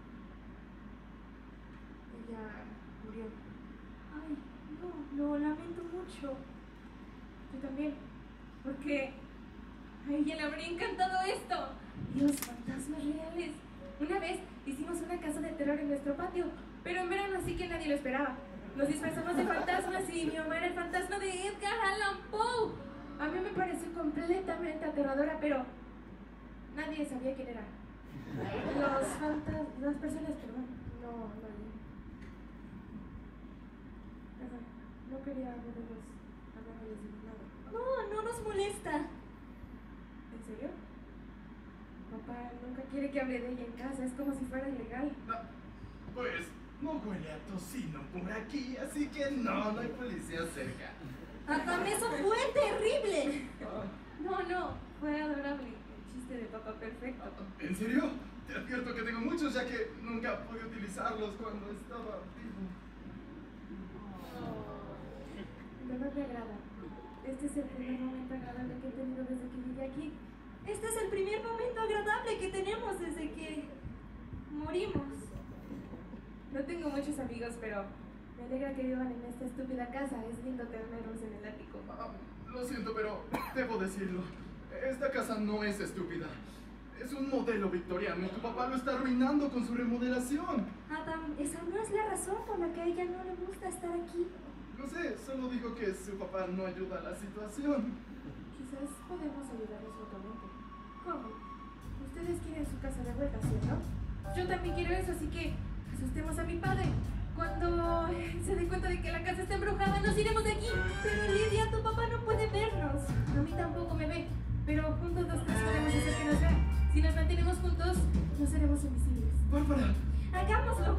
Ella murió. Ay, no, lo lamento mucho. Yo también. Porque a ella le habría encantado esto. Dios, fantasmas reales. Una vez hicimos una casa de terror en nuestro patio, pero en verano así que nadie lo esperaba. Nos disfrazamos de fantasmas y mi mamá era el fantasma de Edgar Allan Poe. A mí me pareció completamente aterradora, pero nadie sabía quién era. Las personas, perdón, no. Perdón, no quería haberles nada. No nos molesta. ¿En serio? Papá nunca quiere que hable de ella en casa, es como si fuera ilegal. Pues no huele a tocino por aquí, así que no hay policía cerca. Adam, eso fue terrible. No, fue adorable. El chiste de papá perfecto. ¿En serio? Te advierto que tengo muchos, ya que nunca pude utilizarlos cuando estaba vivo. De verdad me agrada. Este es el primer momento agradable que he tenido desde que llegué aquí. Este es el primer momento agradable que tenemos desde que morimos. No tengo muchos amigos, pero me alegra que vivan en esta estúpida casa. Es lindo tenerlos en el ático. Lo siento, pero debo decirlo. Esta casa no es estúpida. Es un modelo victoriano y tu papá lo está arruinando con su remodelación. Adam, esa no es la razón por la que a ella no le gusta estar aquí. Lo sé, solo digo que su papá no ayuda a la situación. Quizás podemos ayudarlos mutuamente. ¿Cómo? Ustedes quieren su casa de vuelta, ¿cierto? Yo también quiero eso, así que asustemos a mi padre. Cuando se dé cuenta de que la casa está embrujada, nos iremos de aquí. Pero Lidia, tu papá no puede vernos. A mí tampoco me ve, pero juntos los tres podemos hacer que nos vean. Si nos mantenemos juntos, no seremos invisibles. Bárbara, Hagámoslo.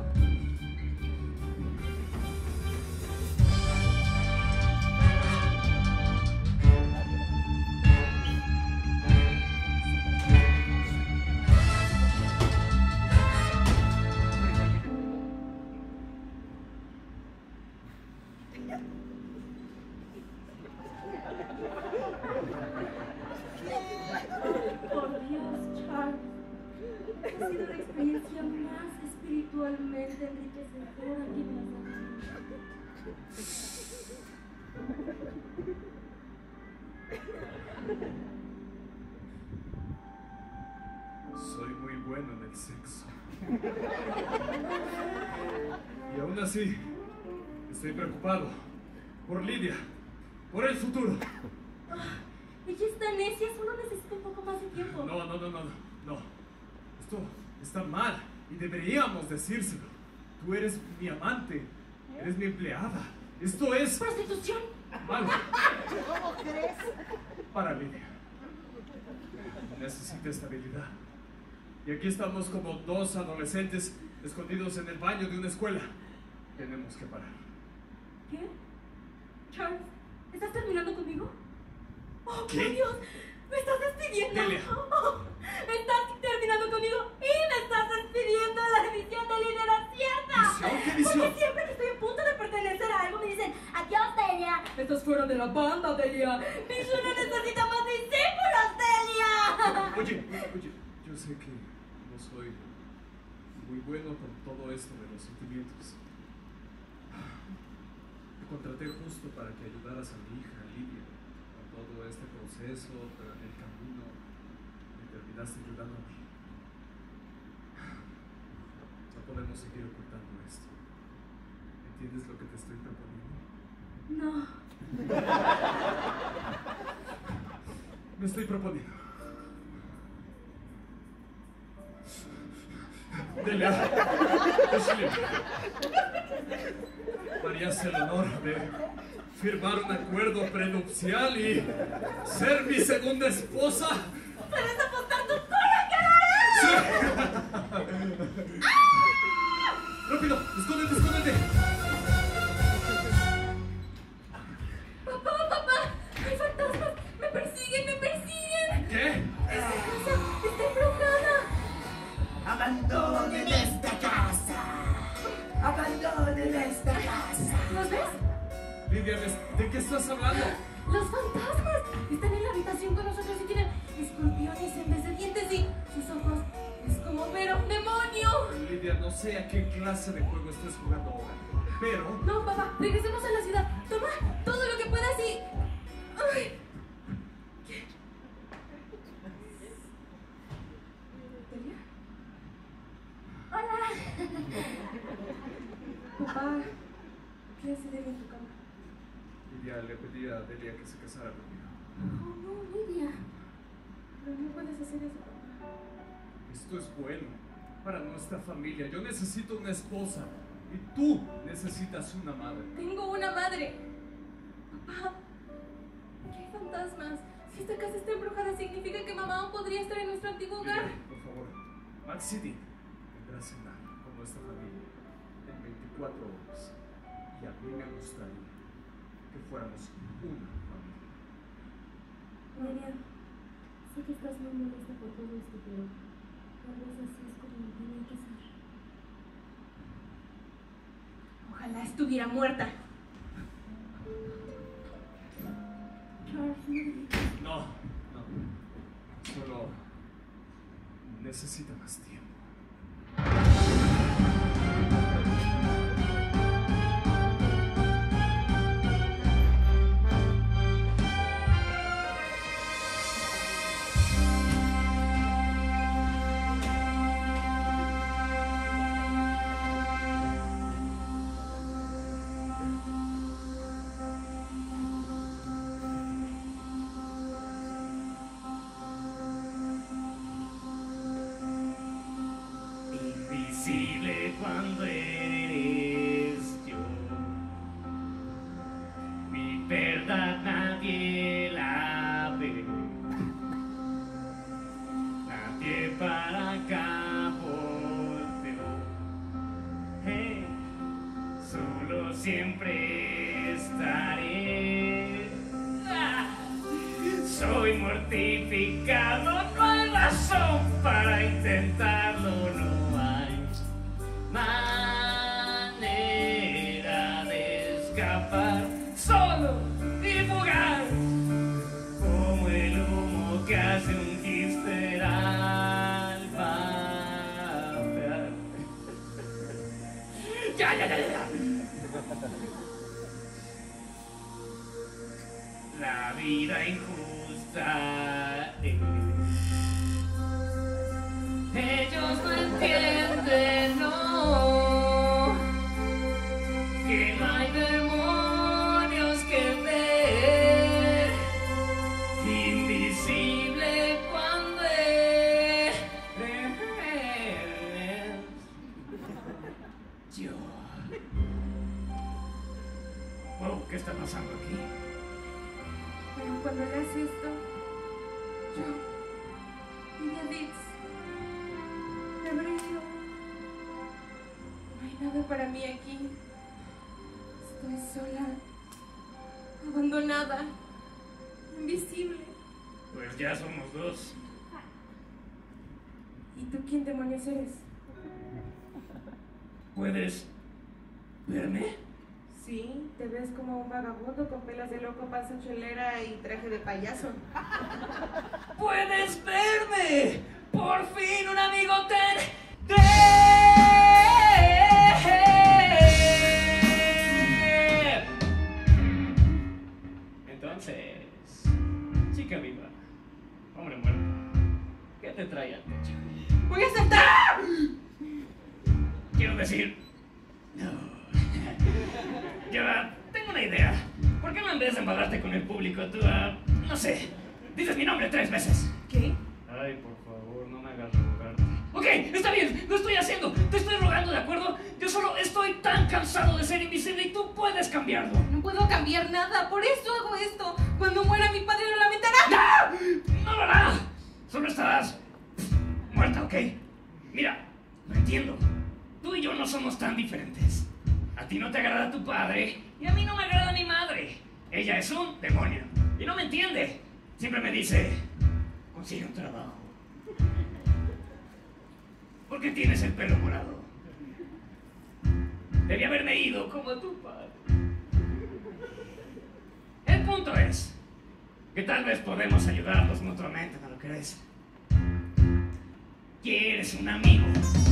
Por Dios, Charles. Ha sido la experiencia más espiritualmente enriquecedora que me has dado. Soy muy bueno en el sexo. Y aún así, estoy preocupado por Lidia, por el futuro. Ella está necia, solo necesita un poco más de tiempo. No. Esto está mal y deberíamos decírselo. Tú eres mi amante, eres mi empleada. Esto es ¿Prostitución? malo ¿Cómo crees? para Lidia. Necesita estabilidad. Y aquí estamos como dos adolescentes escondidos en el baño de una escuela. Tenemos que parar. ¿Qué? Charles, ¿estás terminando conmigo? ¡Oh, ¿Qué? por Dios! ¡Me estás despidiendo! Delia. Estás terminando conmigo y me estás despidiendo de la división de ¿Visión? liderazgo. ¿Qué visión? Porque siempre que estoy a punto de pertenecer a algo me dicen, adiós, Delia. Estás fuera de la banda, Delia. Mi no necesita más discípulos, Delia. Oye, yo sé que no soy muy bueno con todo esto de los sentimientos. Te contraté justo para que ayudaras a mi hija, Lidia, con todo este proceso, pero en el camino me terminaste ayudando a mí. No podemos seguir ocultando esto. ¿Entiendes lo que te estoy proponiendo? No. Me estoy proponiendo. Delia, Ashley, ¿harías el honor de firmar un acuerdo prenupcial y ser mi segunda esposa? ¡Puedes apostar tu cola, cara! ¡Rápido! ¡Escóndete, escóndete! ¡Papá! ¡Hay fantasmas! ¡Me persiguen, me persiguen! ¿Qué? ¡Esta casa está embrujada! ¡Abandonen esta casa! ¡Abandonen esta casa! ¿Los ves? Lidia, ¿de qué estás hablando? ¡Los fantasmas! Están en la habitación con nosotros y tienen escorpiones en vez de dientes y sus ojos es como ver a un demonio. Lidia, no sé a qué clase de juego estés jugando ahora, pero... No, papá, regresemos a la ciudad. Toma todo lo que puedas y... ¡Ay! ¿Qué? ¿Delia? ¡Hola! Papá, ¿qué hace Delia en tu cama? Lidia, le pedí a Delia que se casara conmigo. Oh, no, Lidia. Pero no puedes hacer eso, papá. Esto es bueno para nuestra familia. Yo necesito una esposa y tú necesitas una madre. Tengo una madre. Papá, ¿qué hay fantasmas? Si esta casa está embrujada, significa que mamá aún podría estar en nuestro antiguo hogar. Lidia, por favor, Maxine vendrá a cenar con nuestra familia en 24 horas. Y a mí me gustaría que fuéramos una familia. Delia, sé que estás muy molesta por todo esto, pero tal vez así es como tenía que ser. Ojalá estuviera muerta. Charles, no digas. No. Solo necesita más tiempo. Invisible cuando eres yo, mi verdad nadie la ve, nadie para acá volteó, solo siempre estaré. Soy mortificado, no hay razón para intentarlo, no hay manera de escapar, solo dibujar como el humo que hace un hipster al vapear. Ya. La vida injusta es. Ellos no entienden, no, que no hay demonios que ver, invisible cuando eres yo. Wow, ¿qué está pasando aquí? Pero cuando leas esto, yo, Lidia Dix, me habré ido. No hay nada para mí aquí. Estoy sola, abandonada, invisible. Pues ya somos dos. ¿Y tú quién demonios eres? ¿Puedes verme? Sí, te ves como un vagabundo con pelos de loco, panza chelera y traje de payaso. ¡Puedes verme! ¡Por fin un amigo tendré! decir... No. Yo tengo una idea. ¿Por qué no en vez de enfadarte con el público, tú, no sé, dices mi nombre 3 veces? ¿Qué? Ay, por favor, no me hagas rogarte. Ok, está bien, lo estoy haciendo. Te estoy rogando, ¿de acuerdo? Yo solo estoy tan cansado de ser invisible y tú puedes cambiarlo. No puedo cambiar nada, por eso hago esto. Cuando muera mi padre lo lamentará. ¡No! ¡No lo hará! Solo estarás muerta, ¿ok? Mira, no entiendo. Tú y yo no somos tan diferentes. A ti no te agrada tu padre y a mí no me agrada mi madre. Ella es un demonio y no me entiende. Siempre me dice, consigue un trabajo. ¿Por qué tienes el pelo morado? Debí haberme ido como tu padre. El punto es que tal vez podemos ayudarnos mutuamente, ¿no lo crees? ¿Quieres un amigo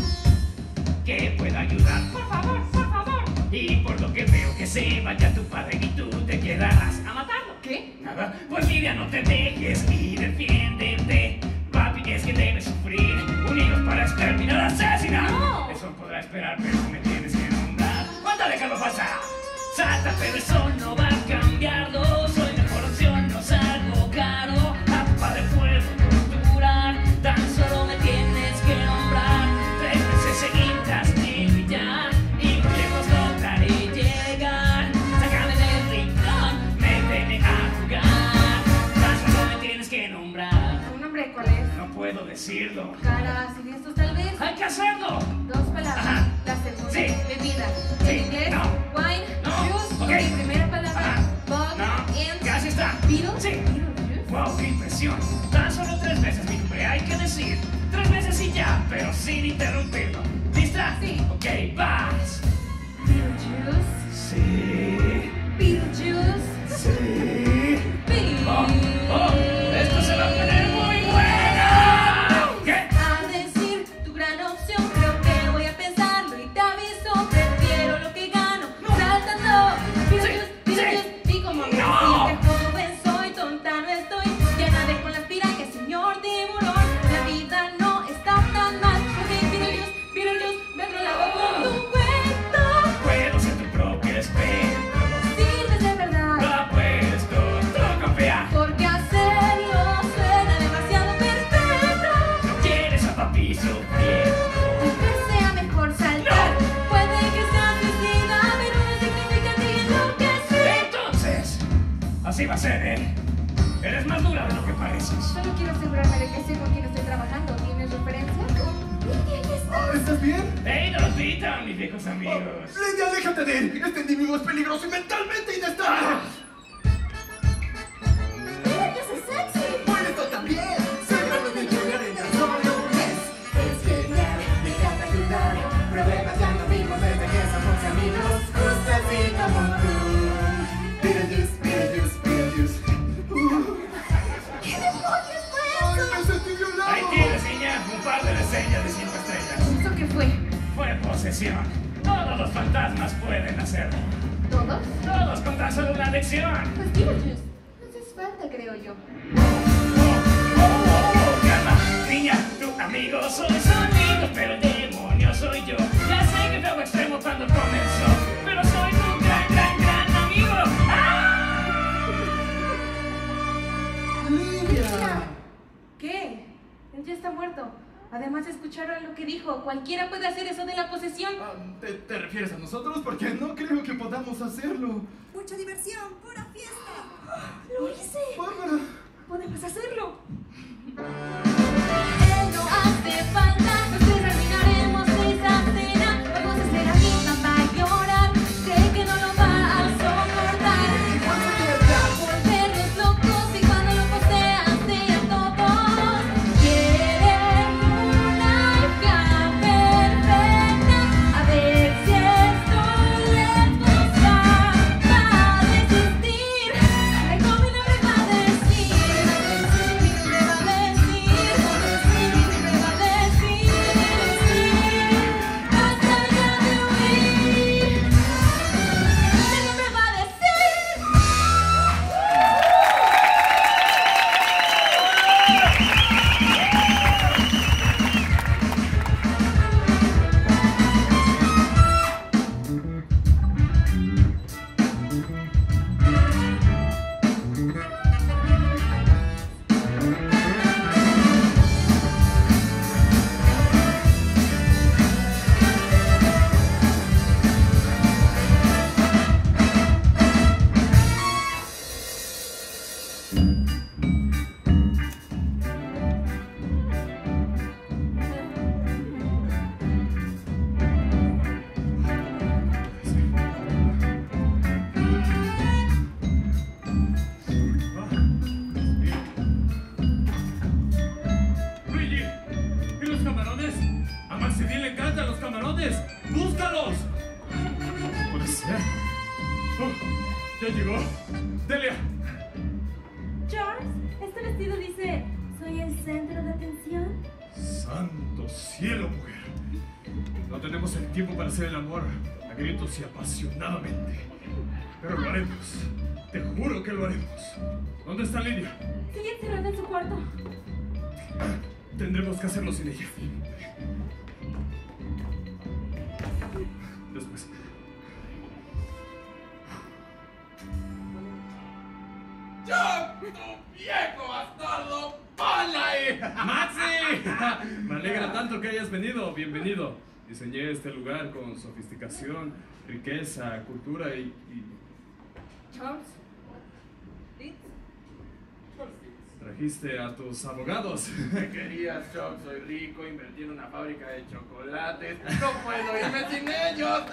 que pueda ayudar? Por favor, por favor. Y por lo que veo que se vaya tu padre y tú te quedarás a matarlo. ¿Qué? Nada, pues Lidia, no te dejes y defiéndete. Papi, es que debes sufrir, unidos para exterminar, asesinar. No. Eso podrá esperar, pero me tienes que nombrar. ¿Cuánto dejarlo pasar? Salta, pero eso no va a cambiarlo. Soy mejor opción, no salgo caro. A tu padre puedo torturar, tan solo me tienes que nombrar 3 veces seguidas y ya. Y muy lejos lograré llegar. Sácame del rincón, méteme a jugar. Tan solo me tienes que nombrar. ¿Tu nombre cuál es? No puedo decirlo. Caras y gestos tal vez. ¡Hay que hacerlo! 2 palabras. Ajá. La segunda, Sí. bebida. Sí. En inglés, No. wine, No. juice. Ok. Ok, primera palabra, Ajá. bug, No, ant, casi está. beetle. Sí. Beetlejuice. ¡Wow, qué impresión! Tan solo 3 veces mi nombre hay que decir. 3 veces y ya, pero sin interrumpirlo. ¿Lista? Sí. Ok, vas. Beetlejuice. Sí. Beetlejuice. Sí. Oh, Beetlejuice. esto se va a poner muy bueno. ¿Qué? A decir tu gran opción, creo que voy a pensarlo y te aviso. Prefiero lo que gano, saltando. Beetlejuice, Beetlejuice, y como me No. siento joven soy, tonta no estoy. Ya nadé con las pirañas, señor tiburón. La vida no está tan mal, porque Beetlejuice, Beetlejuice, me trolaba con tu cuento. Puedo ser tu propio espejo. Sirves de verdad, Lo apuesto, tú confía. porque hacerlo suena demasiado perfecto. No quieres a papi sufriendo. Tal vez sea mejor saltar. Puede que sea suicida, pero no significa que enloquecer. Entonces, así va a ser, ¿eh? Eres más dura de lo que pareces. Solo quiero asegurarme de que sé con quién estoy trabajando. ¿Tienes referencia? Lidia, Oh, ¿estás bien? ¡Ey, Dorotita, mis viejos amigos! Lidia, aléjate de él. Este individuo es peligroso y mentalmente inestable. ¡Mira que es sexy! Bueno, esto también. Soy grande de Junior en tan solo un mes. Es genial, me encanta ayudar. Problemas ya no vimos desde que somos amigos. Justo así como tú. Beetlejuice, Beetlejuice, Beetlejuice. ¿Qué demonios fue Ay, eso? me sentí violado. Ahí tienes, niña, un par de reseñas de 5 estrellas. ¿Eso qué fue? Fue posesión. Todos los fantasmas pueden hacerlo. ¿Todos? Todos con tan solo una lección. Pues Beetlejuice. No haces falta, creo yo. Calma, niña, tu amigo soy sonido, pero el demonio soy yo. Ya sé que fue extremo cuando comenzó, pero soy tu gran amigo. ¡Ah! Lidia. ¿Qué? Él ya está muerto. Además, escucharon lo que dijo. Cualquiera puede hacer eso de la posesión. ¿Te refieres a nosotros? Porque no creo que podamos hacerlo. Mucha diversión, pura fiesta. ¡Lo hice! Bárbara. Podemos hacerlo. No hace falta, nos terminaremos esa cena. Vamos a hacer a mi mamá llorar. Sé que no lo va a soportar. Volvernos locos y cuando lo posean sean todos. Quieren una hija perfecta. A ver si esto les gusta. Va a desistir. Algo mi nombre va a decir. Mi nombre va a decir. Mi nombre va a decir. a los camarones! ¡Búscalos! ¿Puede ser? Oh, ¡ya llegó! ¡Delia! Charles, este vestido dice, ¿soy el centro de atención? ¡Santo cielo, mujer! No tenemos el tiempo para hacer el amor a gritos y apasionadamente. Pero lo haremos. Te juro que lo haremos. ¿Dónde está Lidia? Sigue encerrada en su cuarto. Tendremos que hacerlo sin ella. Después. ¡Chuck, tu viejo bastardo! ¡Ponla ahí! ¡Maxi! Me alegra tanto que hayas venido. Bienvenido. Diseñé este lugar con sofisticación, riqueza, cultura y... Charles. ¿Liz? Trajiste a tus abogados. ¿Qué querías, Chuck? Soy rico, invertí en una fábrica de chocolates. ¡No puedo irme sin ellos!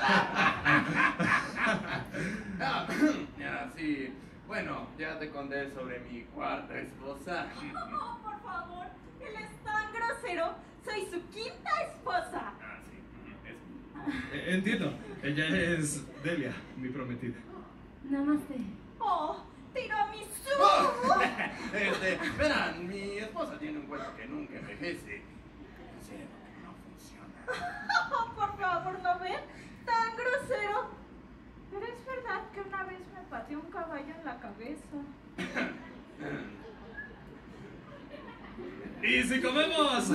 Ya, sí. Bueno, ya te conté sobre mi cuarta esposa. Oh, por favor, él es tan grosero. Soy su quinta esposa. Ah, sí. Entiendo. Ella es Delia, mi prometida. Namaste. Oh, tiramisú. Verán, mi esposa tiene un cuerpo que nunca envejece. En serio, que no funciona. Oh, por favor, ¿no ven? Tan grosero. Pero es verdad que una vez me pateó un caballo en la cabeza. ¿Y si comemos?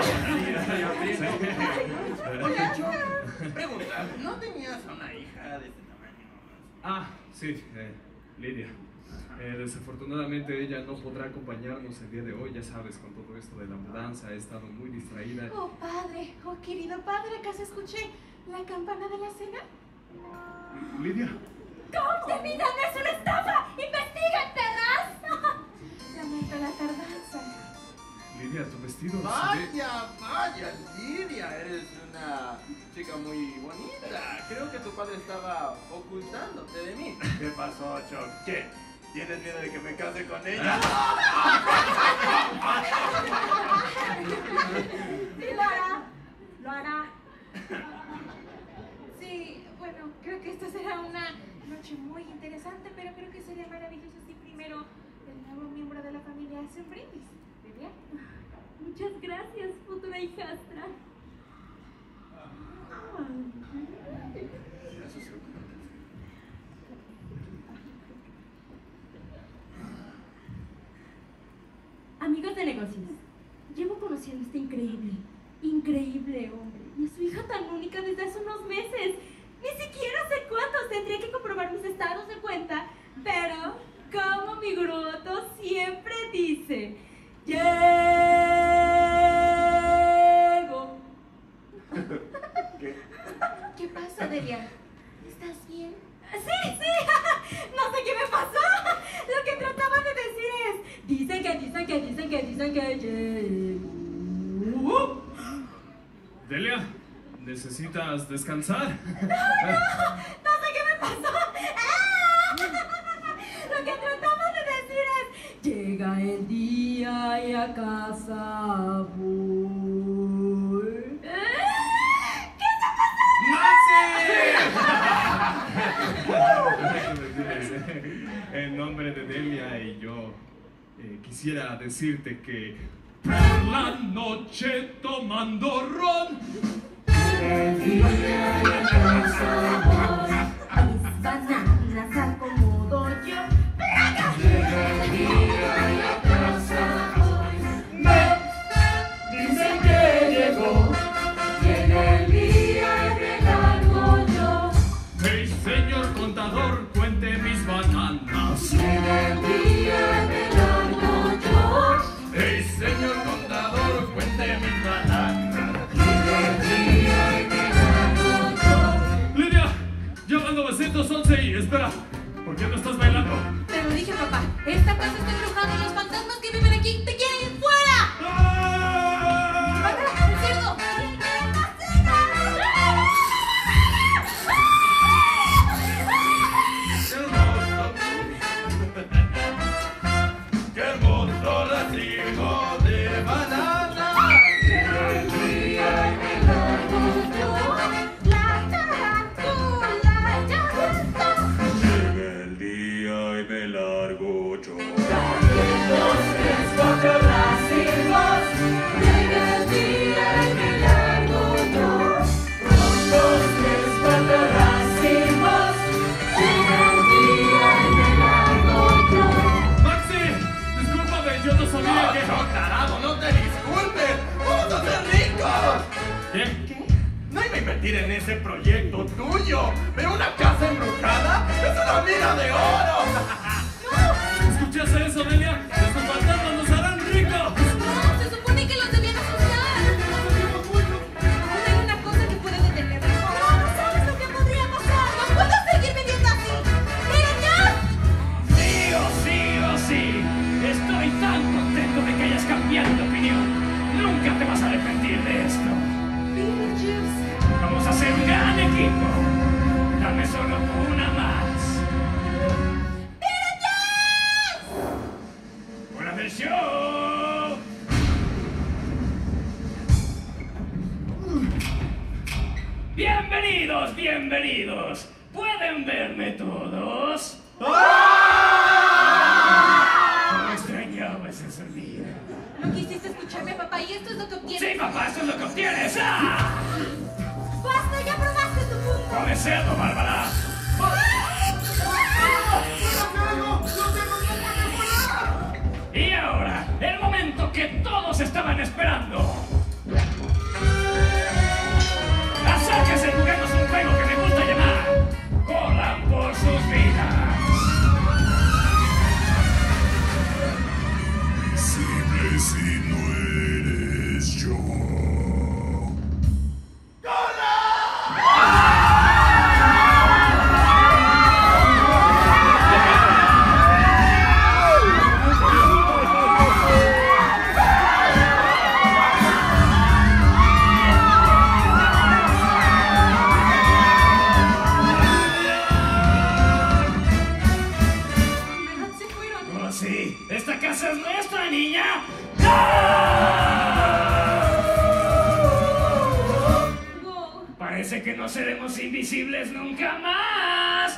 Oye, Chuck, pregunta, ¿no tenías a una hija de este tamaño? Ah, sí, Lidia. Desafortunadamente ella no podrá acompañarnos el día de hoy, ya sabes, con todo esto de la mudanza, he estado muy distraída. Oh, padre, oh, querido padre, ¿acaso escuché la campana de la cena? Lidia. ¡Tom de vida no es una estafa! ¡Investiguen, perras! Lamento la tardanza. Lidia, tu vestido se ve... Vaya, Lidia, eres una chica muy bonita. Creo que tu padre estaba ocultándote de mí. ¿Qué pasó, Chuck? ¿Qué? ¿Tienes miedo de que me case con ella? Sí, lo hará. Lo hará. Sí, bueno, creo que esta será una noche muy interesante, pero creo que sería maravilloso si primero el nuevo miembro de la familia hace un brindis. ¿Delia? Muchas gracias, futura hijastra. Amigos de negocios, llevo conociendo a este increíble hombre y a su hija tan única desde hace unos meses. Ni siquiera sé cuántos, tendría que comprobar mis estados de cuenta, pero como mi gruto siempre dice, llego. ¿Qué pasa, Delia? ¿Estás bien? Sí, no sé qué me pasó. Lo que trataba de decir es, dicen que llego. Delia, ¿necesitas descansar? No sé qué me pasó. ¡Ah! Lo que trataba de decir es, llega el día y a casa voy. ¿Qué está ¡Maxi! En nombre de Delia y yo, quisiera decirte que por la noche tomando ron. Mis bananas acomodo yo. Dicen que llegó, llega el día de largo yo. Hey, señor contador, cuente mis bananas. Llega el día de largo yo. Hey, señor contador, cuente mis bananas. Llega el día de largo yo. Lidia, llama al 911 y espera. ¿Por qué no estás bailando? Te lo dije, papá. Esta casa está embrujada y los fantasmas que viven aquí te quieren fuera. ¡Ah! ¡El cerdo! ¡Qué hermoso racimo de bananas! Llega el día de largo yo. No iba a invertir en ese proyecto tuyo. Pero una casa embrujada es una mina de oro. ¿Escuchaste eso, Delia? ¡Estos fantasmas nos harán ricos! No, se supone que los debían asustar. Hay una cosa que puede detenerlos. No sabes lo que podría pasar. No puedo seguir viviendo así. ¡Miren ya! Sí, oh sí. Estoy tan contento de que hayas cambiado de opinión. Nunca te vas a arrepentir de esto. Vamos a ser un gran equipo. Dame solo una más. ¡Hora del show! Bienvenidos. ¿Pueden verme todos? ¿Cómo extrañaba ese sonido? No quisiste escucharme, papá, y esto es lo que obtienes. Sí, papá, esto es lo que obtienes. ¡Ah! ¡Basta! ¡Ya probaste tu punto! ¡Come cerdo, Bárbara! Y ahora, el momento que todos estaban esperando. Acérquense, juguemos un juego que me gusta llamar Corran por sus vidas. Simple si no eres yo. Oh, sí, esta casa es nuestra, niña. Wow. Parece que no seremos invisibles nunca más.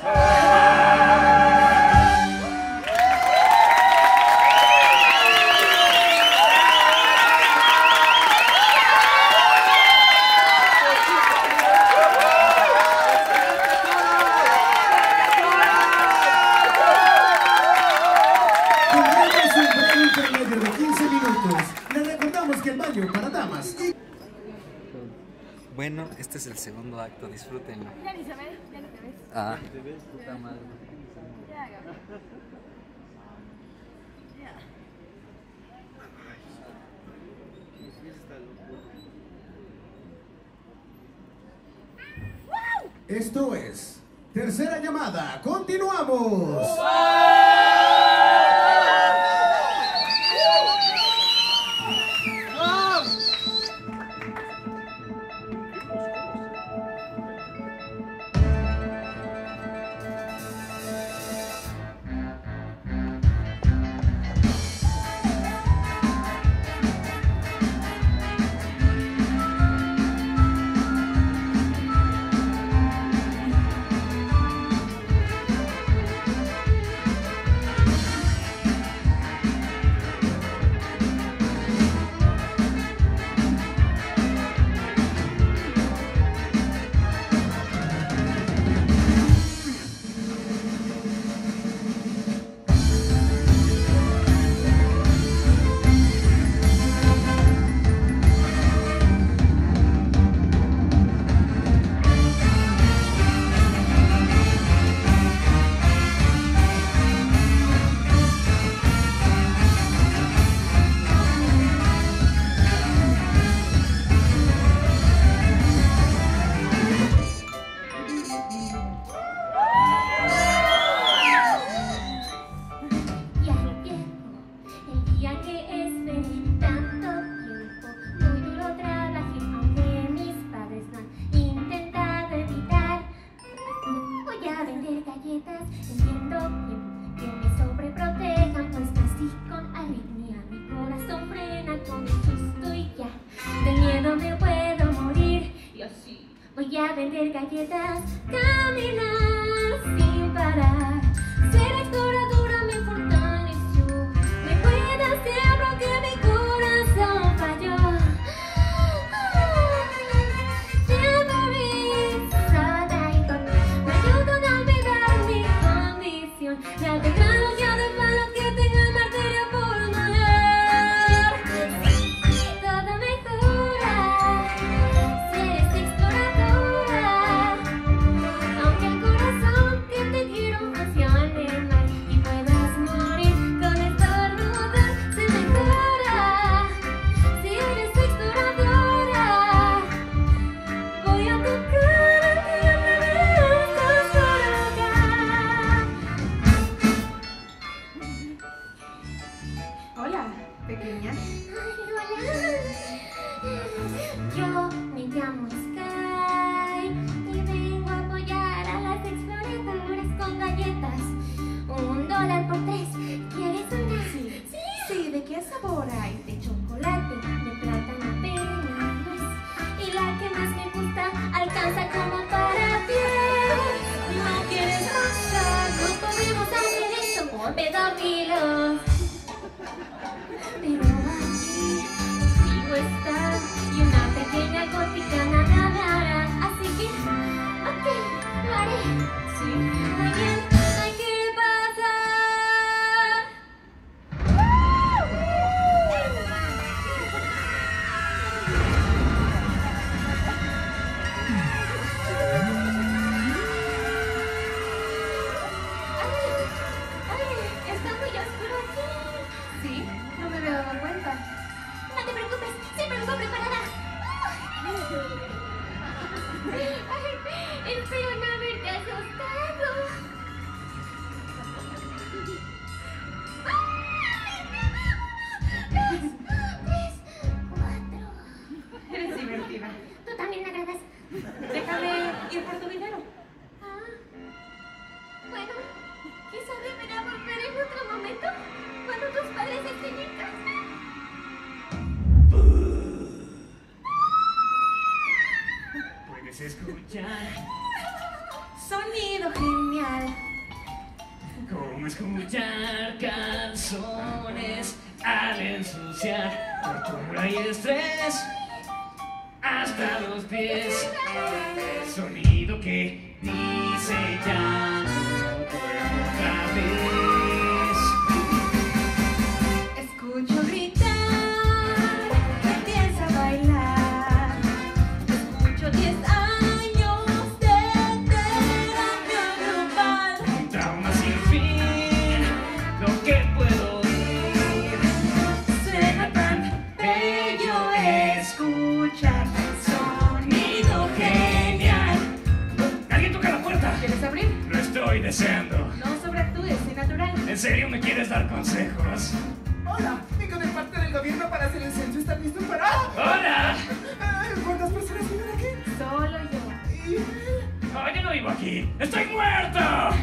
Tendremos un breve intermedio de 15 minutos. Les recordamos que el baño para damas. Bueno, este es el segundo acto, disfrútenlo. Ya ni se ve, ya ni te ves. Ah, puta madre. Ya, Gabriel. Ya. Esto es Tercera Llamada. ¡Continuamos! Voy a vender galletas, caminar sin parar. Ser exploradora me fortaleció. Me puede hacer lo que mi corazón falló. Me ayudan a olvidar mi condición. La tecnología de manos que tengan materia por mover. Todo mejora. Si eres explorador. Hola, pequeña. Yo me llamo Sky y vengo a apoyar a las exploradoras con galletas. $1 por 3. ¿Quieres una? Sí, ¿de qué sabor hay? De chocolate, de plátano, pera, nuez. Y la que más me gusta alcanza como para 10. ¿No quieres más? No podemos hacer eso por pedófilos. Pero aquí conmigo está y una pequeña gótica nada me hará. Así que, ok, lo haré. Sí. Muy bien, hay que pasar. Ay, está muy oscuro aquí. Sí, no me había dado cuenta. No te preocupes, siempre vengo preparada. Ay, espero no haberte asustado. Ay, 1, 2, 3, 4. Eres divertida. Tú también me agradas. Déjame ir por tu dinero. Ah, bueno, quizá deberá volver en otro momento, cuando tus padres estén en casa. Puedes escuchar Sonido genial. cómo escuchar canciones al ensuciar tortura y estrés hasta los pies. Sonido que dice ya no otra vez. Escucho gritar, empieza a bailar. Escucho 10 años de terapia grupal. Un trauma sin fin, lo que puedo oír. Suena tan bello escuchar. Sonido genial. ¿Alguien toca la puerta? ¿Quieres abrir? Lo estoy deseando. No sobreactúes, sé natural. ¿En serio me quieres dar consejos? Hola, vengo de parte del gobierno para hacer el censo. ¿Están listos para...? ¡Hola! ¿Cuántas personas viven aquí? Solo yo. ¿Y él? ¡Oh, yo no vivo aquí! ¡Estoy muerto!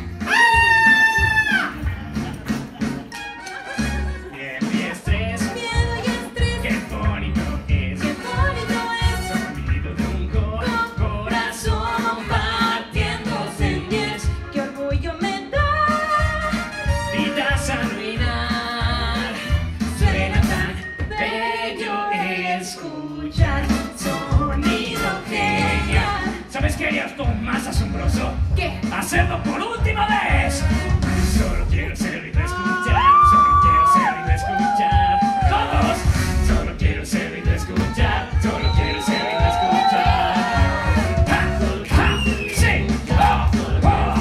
Miedo y estrés, Miedo y estrés. qué bonito es. Qué bonito es. Sonido de un corazón partiéndose en 10. Qué orgullo me da. Vidas a arruinar. Suena tan bello escuchar. Sonido genial. ¿Sabes qué harías tú más asombroso? ¿Qué? ¡Hacerlo por última vez! Solo quiero ser y escuchar. Solo quiero ser y escuchar. ¡Todos! Solo quiero ser y escuchar. Solo quiero ser y escuchar. ¡Ja! ¡Ja! ¡Sí! ¡Oh! ¡Oh!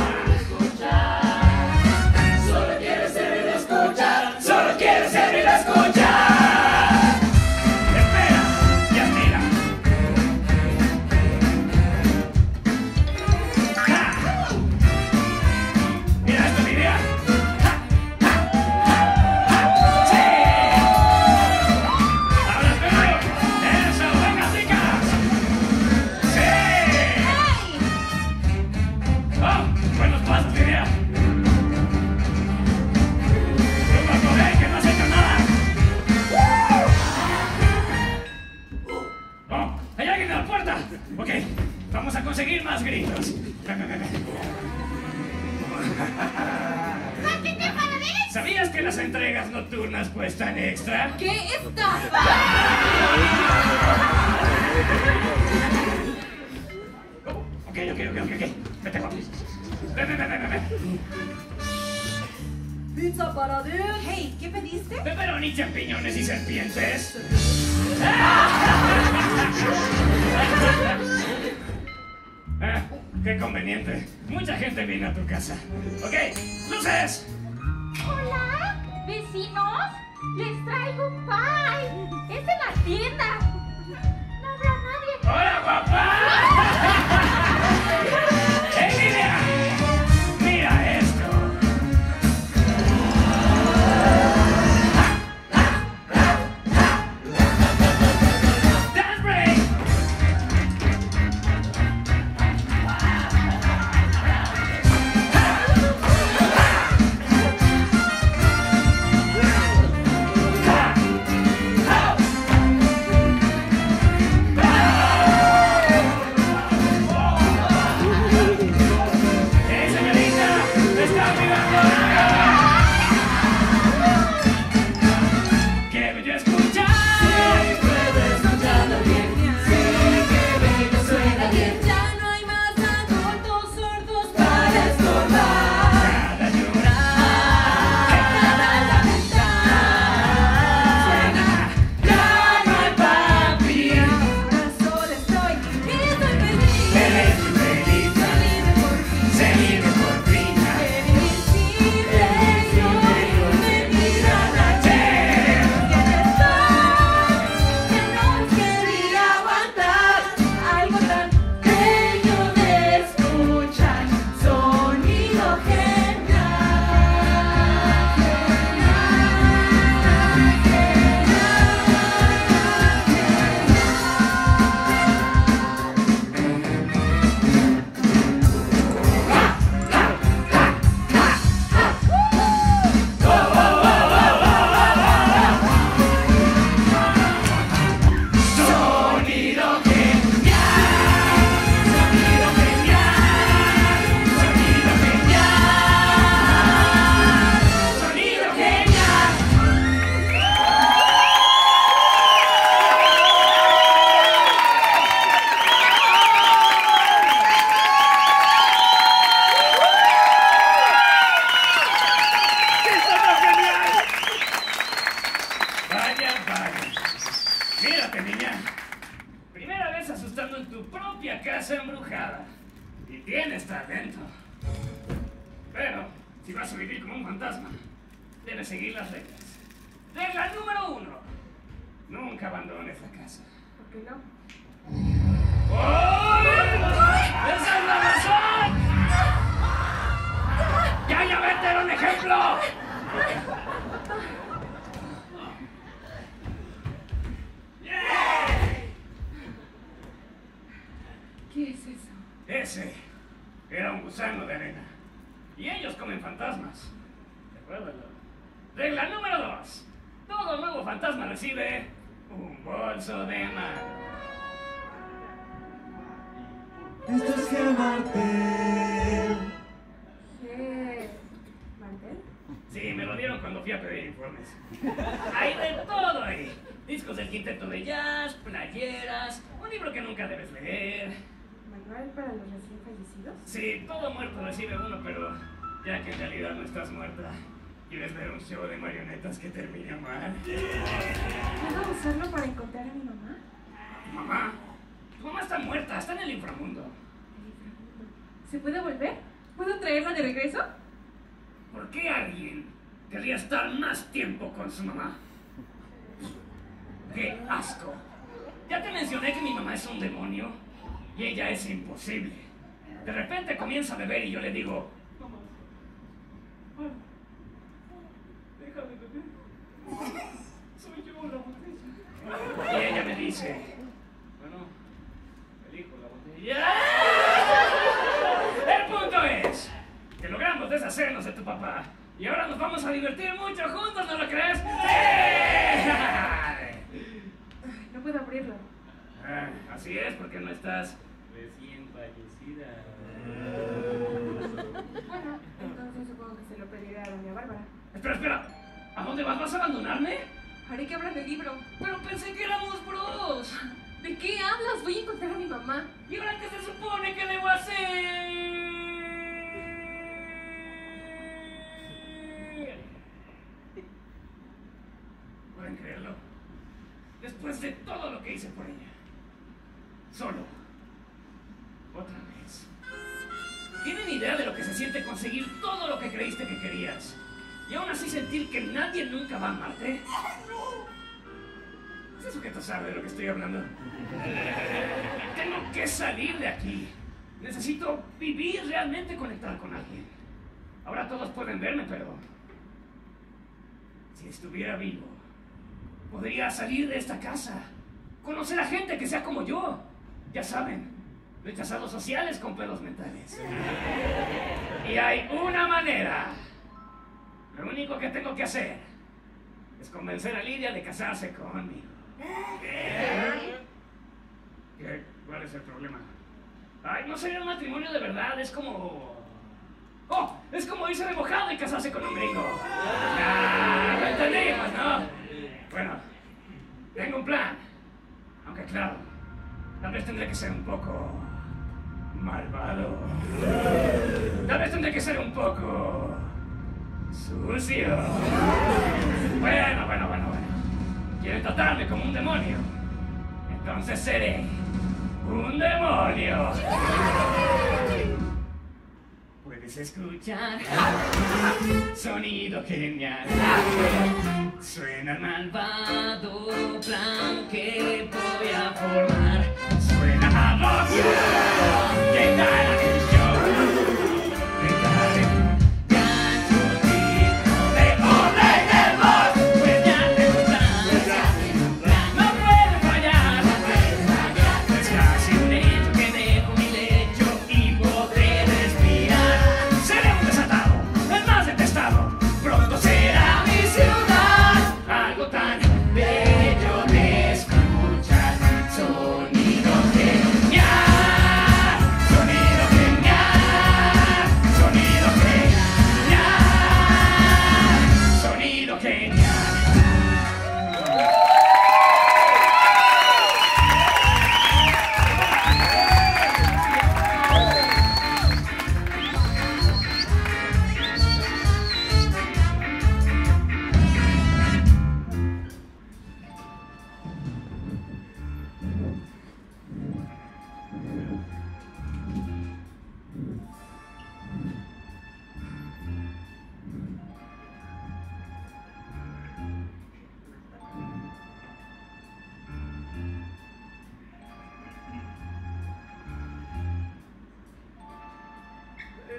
Solo quiero ser y escuchar. Solo quiero ser y escuchar. Espera y admira. ¡Ja! Mira esto, mi idea. ¡Ja! ¡Ja! ¡Ja! ¡Ja! ¡Sí! ¡Ahora espero! ¡Eso! ¡Venga, chicas! ¡Sí! ¡Oh! ¡Buenos pasos, mi idea! ¡Tú, Paco, ven, que no has hecho nada! ¡Oh! ¡Hay alguien en la puerta! Ok, vamos a conseguir más gritos. Ven, ven, ven, ven. ¿Sabías que las entregas nocturnas cuestan extra? ¿Qué estafa? Ok. Vete, guapo. Ven. Pizza para Dios. Hey, ¿qué pediste? Pepperoni, champiñones y serpientes. Qué conveniente. Mucha gente viene a tu casa. Ok, luces. Hola, vecinos. Les traigo un pie. Es de la tienda. No habrá nadie. ¡Hola, guapa! nada. Y tienes talento. Pero, si vas a vivir como un fantasma, debes seguir las reglas. Regla número 1. Nunca abandones la casa. ¿Por qué no? ¡Oh! ¡Esa es la razón! ¡Ya vete a un ejemplo! ¿Qué es eso? Ese era un gusano de arena. Y ellos comen fantasmas. Recuérdalo. Regla número 2. Todo nuevo fantasma recibe un bolso de mar. Esto es Gemartel. ¿Qué? ¿Mantel? Sí, me lo dieron cuando fui a pedir informes. Hay de todo ahí. Discos del quinteto de jazz, playeras, un libro que nunca debes leer. ¿Manual para los recién fallecidos? Sí, todo muerto recibe uno, pero ya que en realidad no estás muerta, ¿quieres ver un show de marionetas que termine mal? ¿Puedo usarlo para encontrar a mi mamá? ¿Tu mamá? Tu mamá está muerta, está en el inframundo. ¿El inframundo? ¿Se puede volver? ¿Puedo traerla de regreso? ¿Por qué alguien querría estar más tiempo con su mamá? ¡Qué asco! Ya te mencioné que mi mamá es un demonio y ella es imposible. De repente comienza a beber y yo le digo, mamá, déjame beber. Soy yo la botella. Y ella me dice, bueno, elijo la botella. El punto es que logramos deshacernos de tu papá y ahora nos vamos a divertir mucho juntos, ¿no lo crees? ¡Sí! No puedo abrirlo. Así es, porque no estás recién fallecida. Bueno, entonces supongo que se lo pediré a doña Bárbara. Espera. ¿A dónde vas? ¿Vas a abandonarme? Haré que abras el libro. Pero pensé que éramos bros. ¿De qué hablas? Voy a encontrar a mi mamá. ¿Y ahora qué se supone que debo hacer? ¿Pueden creerlo? Después de todo lo que hice por ella. Solo. Otra vez. ¿Tienen idea de lo que se siente conseguir todo lo que creíste que querías? Y aún así sentir que nadie nunca va a amarte. ¿Ese sujeto sabe de lo que estoy hablando? Tengo que salir de aquí. Necesito vivir, realmente conectar con alguien. Ahora todos pueden verme, pero si estuviera vivo, podría salir de esta casa, conocer a gente que sea como yo. Ya saben, rechazados sociales con pedos mentales. Y hay una manera. Lo único que tengo que hacer es convencer a Lidia de casarse conmigo. ¿Qué? ¿Cuál es el problema? Ay, no sería un matrimonio de verdad, es como... ¡Oh! Es como irse de mojado y casarse con un gringo. Lo entendimos, ¿no? Bueno, tengo un plan. Aunque claro, tal vez tendré que ser un poco... malvado. Tal vez tendré que ser un poco... sucio. Bueno. Quieren tratarme como un demonio. Entonces seré un demonio. Puedes escuchar sonido genial. Suena el malvado plan que voy a formar. Suena a voz. ¿Qué tal el show? ¿Qué tal el gancho tipo de hombre de voz? Pues ya tengo un plan. No puede fallar. Es casi un hecho que dejo mi lecho y podré respirar. Seré un desatado, el más detestado. Pronto será mi ciudad. Algo tan bello de escuchar. Sonido genial.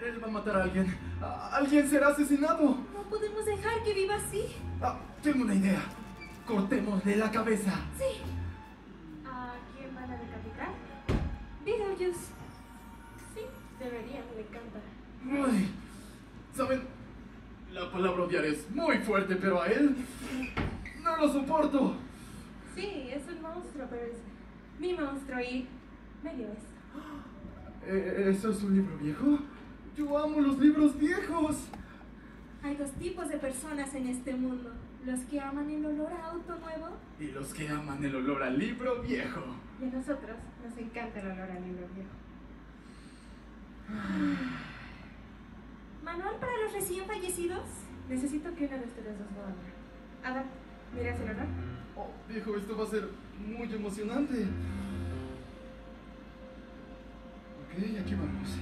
Él va a matar a alguien. Alguien será asesinado. No podemos dejar que viva así. Tengo una idea. Cortémosle la cabeza. Sí. ¿A quién van a decapitar? Beetlejuice. Sí, deberían, me encanta. Ay, ¿saben? La palabra odiar es muy fuerte, pero a él no lo soporto. Sí, es un monstruo, pero es mi monstruo y me dio esto. ¿Eso es un libro viejo? Yo amo los libros viejos. Hay dos tipos de personas en este mundo. Los que aman el olor a auto nuevo Y los que aman el olor al libro viejo. y a nosotros nos encanta el olor al libro viejo. ¿Manual para los recién fallecidos? Necesito que uno de ustedes dos lo abra. Adam, ¿miras el olor? Oh, viejo, esto va a ser muy emocionante. Ok, aquí vamos.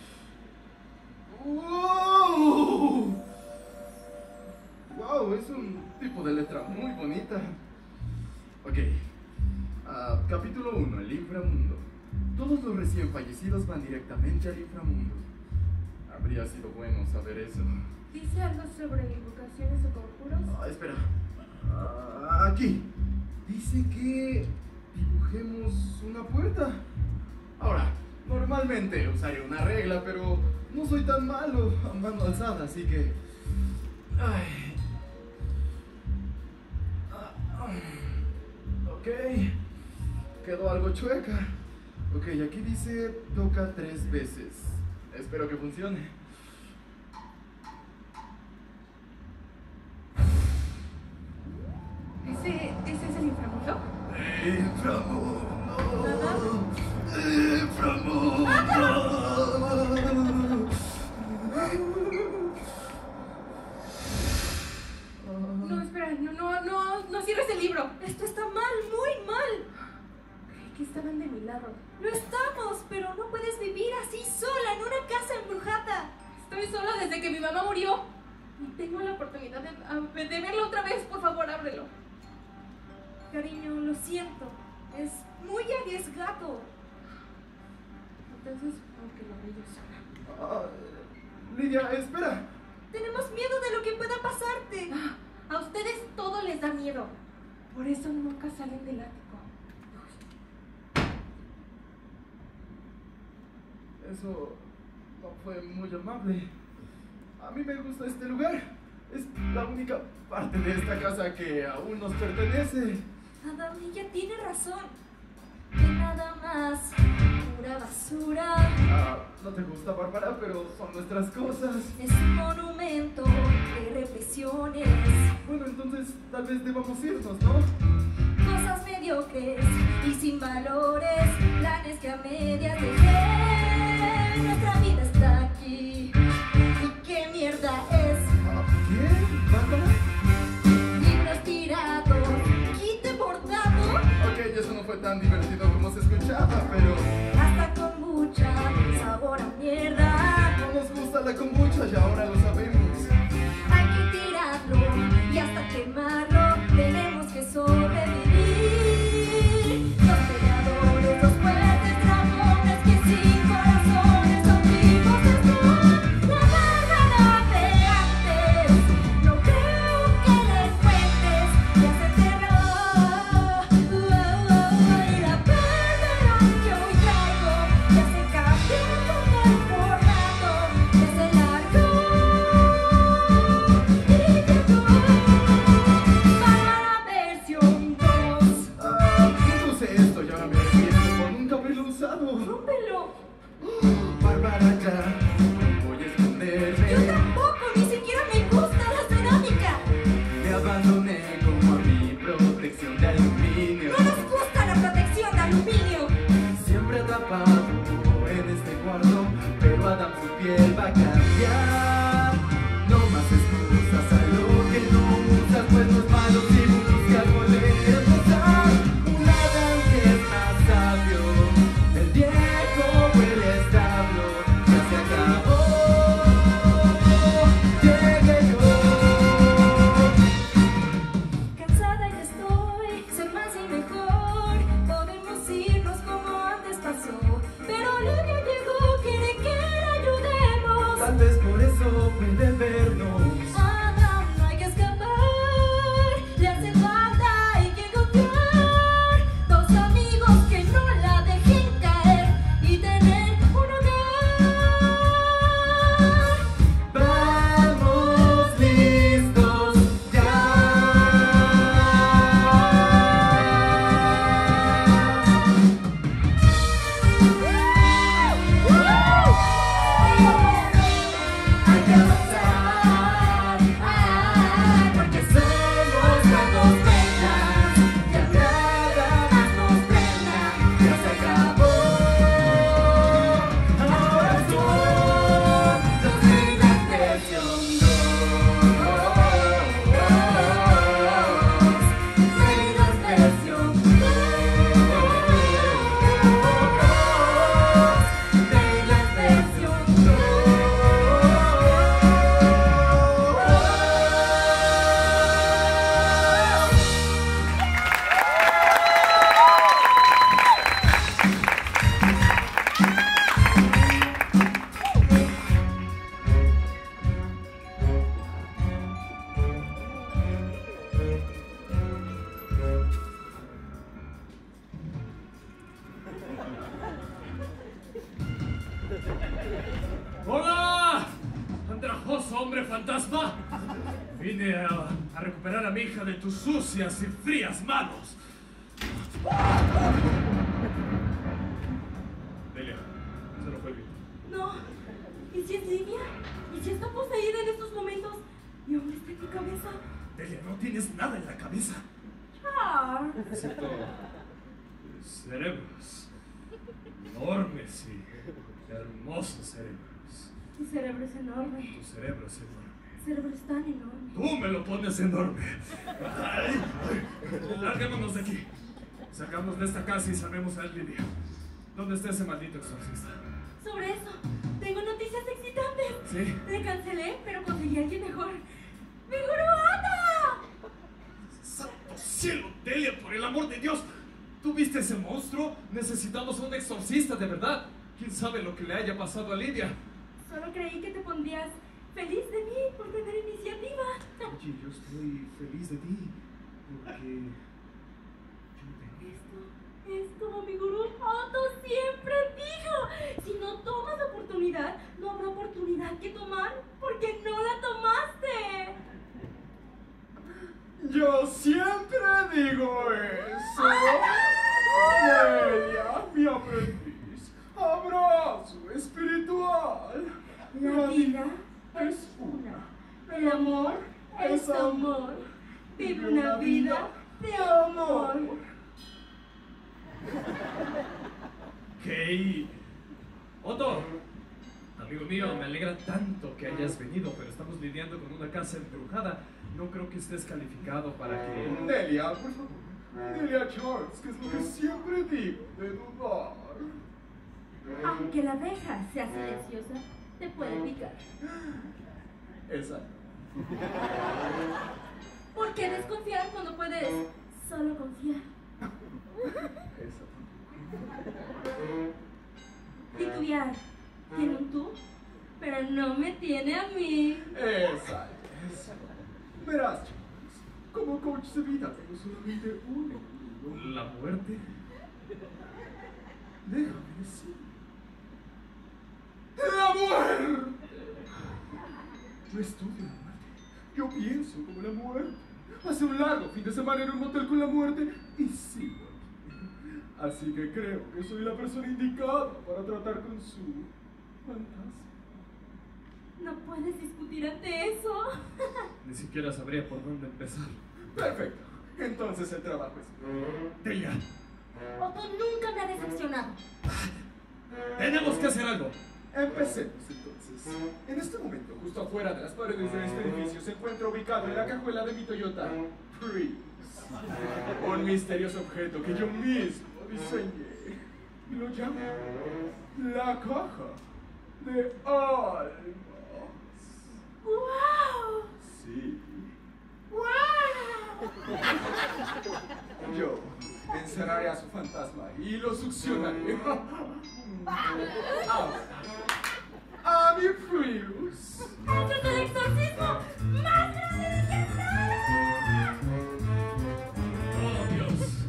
¡Wow! ¡Wow! Es un tipo de letra muy bonita. Ok. Capítulo 1, el inframundo. Todos los recién fallecidos van directamente al inframundo. Habría sido bueno saber eso. ¿Dice algo sobre invocaciones o conjuros? Espera. Aquí. Dice que dibujemos una puerta. Ahora, normalmente usaría una regla, pero no soy tan malo a mano alzada, así que... Ay. Ok. Quedó algo chueca. Ok, aquí dice toca 3 veces. Espero que funcione. ¿Ese es el inframundo? No, espera, no cierres el libro. Esto está mal, muy mal. Creí que estaban de mi lado. No estamos, pero no puedes vivir así sola en una casa embrujada. Estoy sola desde que mi mamá murió. Y tengo la oportunidad de verlo otra vez. Por favor, ábrelo. Cariño, lo siento. Es muy arriesgado. Entonces, aunque lo abrí yo sola. Lidia, espera. Tenemos miedo de lo que pueda pasarte. A ustedes todo les da miedo. Por eso nunca salen del ático. Eso no fue muy amable. A mí me gusta este lugar. Es la única parte de esta casa que aún nos pertenece. Adam, ella tiene razón. Que nada más pura basura. No te gusta, Bárbara, pero son nuestras cosas. Es un monumento de represiones. Bueno, entonces tal vez debamos irnos, ¿no? Cosas mediocres y sin valores. Planes que a medias dejé. Nuestra vida está aquí. ¿Y qué mierda es? ¿Qué? ¿Bárbara? Libros tirados, quite bordado. Ok, eso no fue tan divertido como se escuchaba, pero... Hasta kombucha, sabor a mierda. No nos gusta la kombucha y ahora lo sabemos. Hay que tirarlo y hasta quemarlo. Tenemos que sobrevivir. Los peleadores, los fuertes dragones que sin corazones son vivos después. La Bárbara de antes, no creo que les cuentes. Ya se enterró. Y la Bárbara que hoy traigo ya se cambió como el formato. Ya se largó y llegó para la versión 2. Puse esto y ahora me arrepiento por nunca haberlo usado. ¡Rómpelo! Bárbara, ya no voy a esconderme. Yo tampoco, ni siquiera me gusta la cerámica. Me abandoné como a mi protección de aluminio. No nos gusta la protección de aluminio. Siempre atrapado en este cuarto, pero Adam su piel va a cambiar. No más excusas a lo que no usas, pues no es malo si buscas volver a empezar. Un Adam que es más sabio, el viejo o el establo, ya se acabó. Llegué yo. Cansada ya estoy, ser más y mejor. Podemos irnos como antes pasó. Pero Lidia llegó, quiere que la ayudemos. hombre fantasma. Vine a recuperar a mi hija de tus sucias y frías manos. Delia, se lo fue bien. No. ¿Y si es Lidia? ¿Y si está poseída en estos momentos? ¿Y dónde está en mi cabeza? Delia, no tienes nada en la cabeza. Ah. Excepto cerebros. Enormes y hermosos cerebros. Tu cerebro es enorme. Tu cerebro es enorme. Tu cerebro es tan enorme. Tú me lo pones enorme. Ay, larguémonos de aquí. Sacamos de esta casa y salvemos a Lidia. ¿Dónde está ese maldito exorcista? Sobre eso, tengo noticias excitantes. ¿Sí? Le cancelé, pero conseguí a alguien mejor. ¡Mi Guruata! ¡Santo cielo, Delia, por el amor de Dios! ¿Tú viste ese monstruo? Necesitamos un exorcista, de verdad. ¿Quién sabe lo que le haya pasado a Lidia? Solo creí que te pondrías feliz de mí por tener iniciativa. Oye, yo estoy feliz de ti porque... Esto es como mi gurú Otto siempre dijo. Si no tomas la oportunidad, no habrá oportunidad que tomar porque no la tomaste. Yo siempre digo eso. Delia, mi aprendiz. Abrazo espiritual. La vida es una. El amor es amor. Vive una vida de amor. ¿Qué? Otto, amigo mío, me alegra tanto que hayas venido, pero estamos lidiando con una casa embrujada. No creo que estés calificado para que... Delia, por favor. Delia Charles, que es lo que siempre digo de dudar. Aunque la abeja sea silenciosa, te puede picar. Exacto. ¿Por qué desconfiar cuando puedes solo confiar? Eso. Titubear tiene un tú, pero no me tiene a mí. Exacto. Verás, Charles, como coach de vida tengo solamente un enemigo. ¿La muerte? Déjame decir. ¡La muerte! Yo estudio la muerte. Yo pienso como la muerte. Hace un largo fin de semana en un motel con la muerte y sigo aquí. Así que creo que soy la persona indicada para tratar con su fantasma. No puedes discutir ante eso. Ni siquiera sabría por dónde empezar. Perfecto. Entonces el trabajo es... Delia, Otto nunca me ha decepcionado. tenemos que hacer algo. Empecemos entonces. En este momento, justo afuera de las paredes de este edificio, se encuentra ubicado en la cajuela de mi Toyota Prius. Un misterioso objeto que yo mismo diseñé. Y lo llamo la caja de almas. ¡Wow! Sí. ¡Wow! Yo encerraré a su fantasma y lo succionaré. Ahora, a mi Prius. ¡Este es el exorcismo más grande de la historia! ¡Oh, Dios!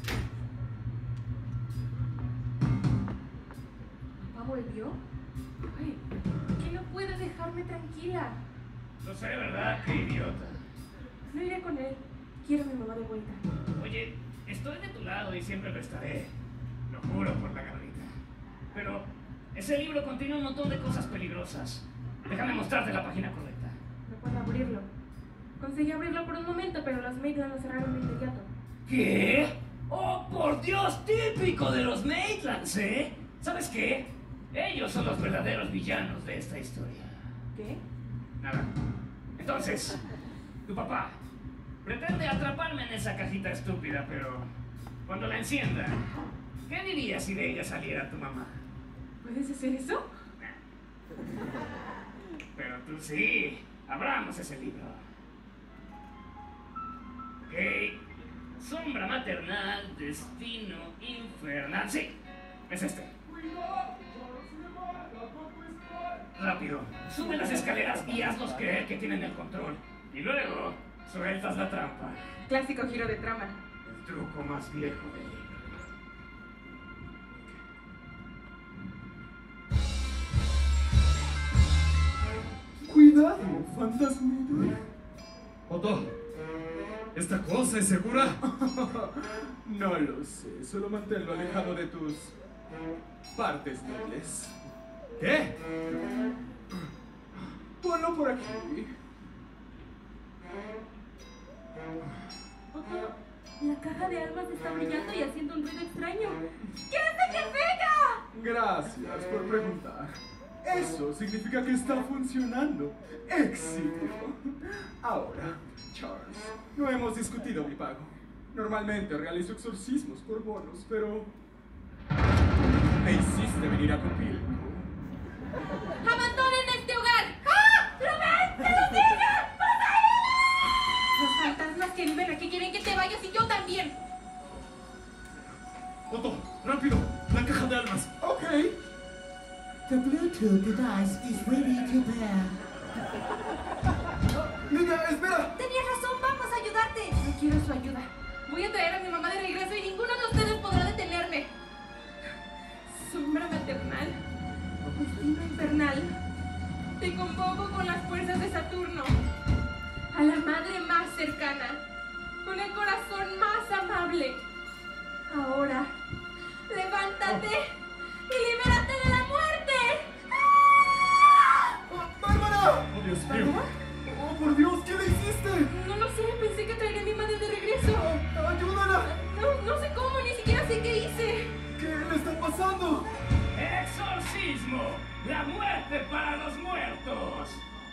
¿Papá volvió? Ay, ¿por qué no puede dejarme tranquila? Lo sé, ¿verdad? ¡Qué idiota! No iré con él. Quiero a mi mamá de vuelta. Oye, estoy de tu lado y siempre lo estaré. Lo juro por la garrita. Pero ese libro contiene un montón de cosas peligrosas. Déjame mostrarte la página correcta. No puedo abrirlo. Conseguí abrirlo por un momento, pero los Maitland lo cerraron de inmediato. ¿Qué? ¡Oh, por Dios! Típico de los Maitlands, ¿eh? ¿Sabes qué? Ellos son los verdaderos villanos de esta historia. ¿Qué? Nada. Entonces, tu papá pretende atraparme en esa cajita estúpida, pero cuando la encienda, ¿qué dirías si de ella saliera tu mamá? ¿Puedes hacer eso? Pero tú sí. Abramos ese libro. Ok. Sombra maternal, destino infernal. Sí, es este. Rápido, sube las escaleras y hazlos creer que tienen el control. Y luego, sueltas la trampa. Clásico giro de trama. El truco más viejo del libro. Cuidado, Fantasmita. Otto, ¿esta cosa es segura? No lo sé, solo manténlo alejado de tus partes débiles. ¿Qué? Ponlo por aquí. Otto, la caja de almas está brillando y haciendo un ruido extraño. ¿Qué hace que pega? Gracias por preguntar. Eso significa que está funcionando. ¡Éxito! Ahora, Charles, no hemos discutido mi pago. Normalmente realizo exorcismos por bonos, pero me hiciste venir a cumplir. ¡Abandonen este hogar! ¡Ah! ¡Lo ven! ¡Se los dije! Los fantasmas que viven aquí quieren que te vayas y yo también. Otto, rápido, la caja de almas. Ok. The Bluetooth device is ready to pair. Niña, espera. Tenías razón, vamos a ayudarte. No quiero su ayuda. Voy a traer a mi mamá de regreso y ninguno de ustedes podrá detenerme. Sombra maternal, destino infernal, te convoco con las fuerzas de Saturno, a la madre más cercana, con el corazón más amable. Ahora, levántate y libérate de la muerte. ¡Bárbara! Oh, Dios mío. ¡Oh, por Dios! ¿Qué le hiciste? No lo sé, pensé que traería a mi madre de regreso. ¡Ayúdala! No sé cómo, ni siquiera sé qué hice. ¿Qué le está pasando? ¡Exorcismo! ¡La muerte para los muertos!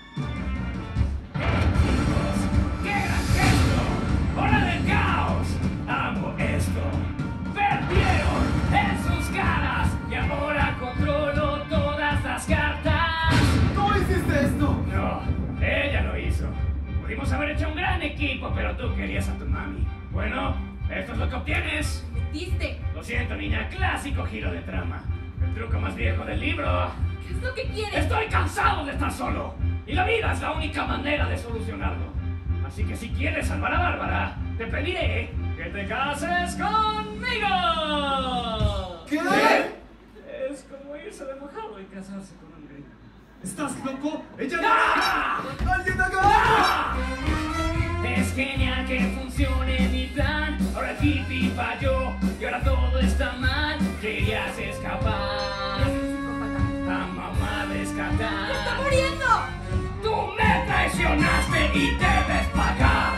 ¡Qué gran gesto! ¡Hora del caos! ¡Amo esto! ¡Perdieron en sus caras! ¡Y ahora controlo todas las cartas! ¿Cómo hiciste esto? No, ella lo hizo. Pudimos haber hecho un gran equipo, pero tú querías a tu mami. Bueno, esto es lo que obtienes. ¿Diste? Lo siento, niña. Clásico giro de trama. El truco más viejo del libro. ¿Qué es lo que quieres? Estoy cansado de estar solo. Y la vida es la única manera de solucionarlo. Así que si quieres salvar a Bárbara, te pediré que te cases conmigo. ¿Qué? Es como irse de mojado y casarse con un gringo. ¿Estás loco? ¡Ella ¡Ah! ¡Alguien acá! ¡Ah! Es genial que funcione mi plan. Ahora el hippie falló y ahora todo está mal. Querías escapar, a mamá rescatar. ¡Me está muriendo! Tú me traicionaste y debes pagar.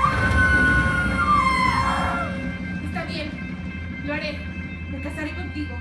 Está bien, lo haré. Me casaré contigo.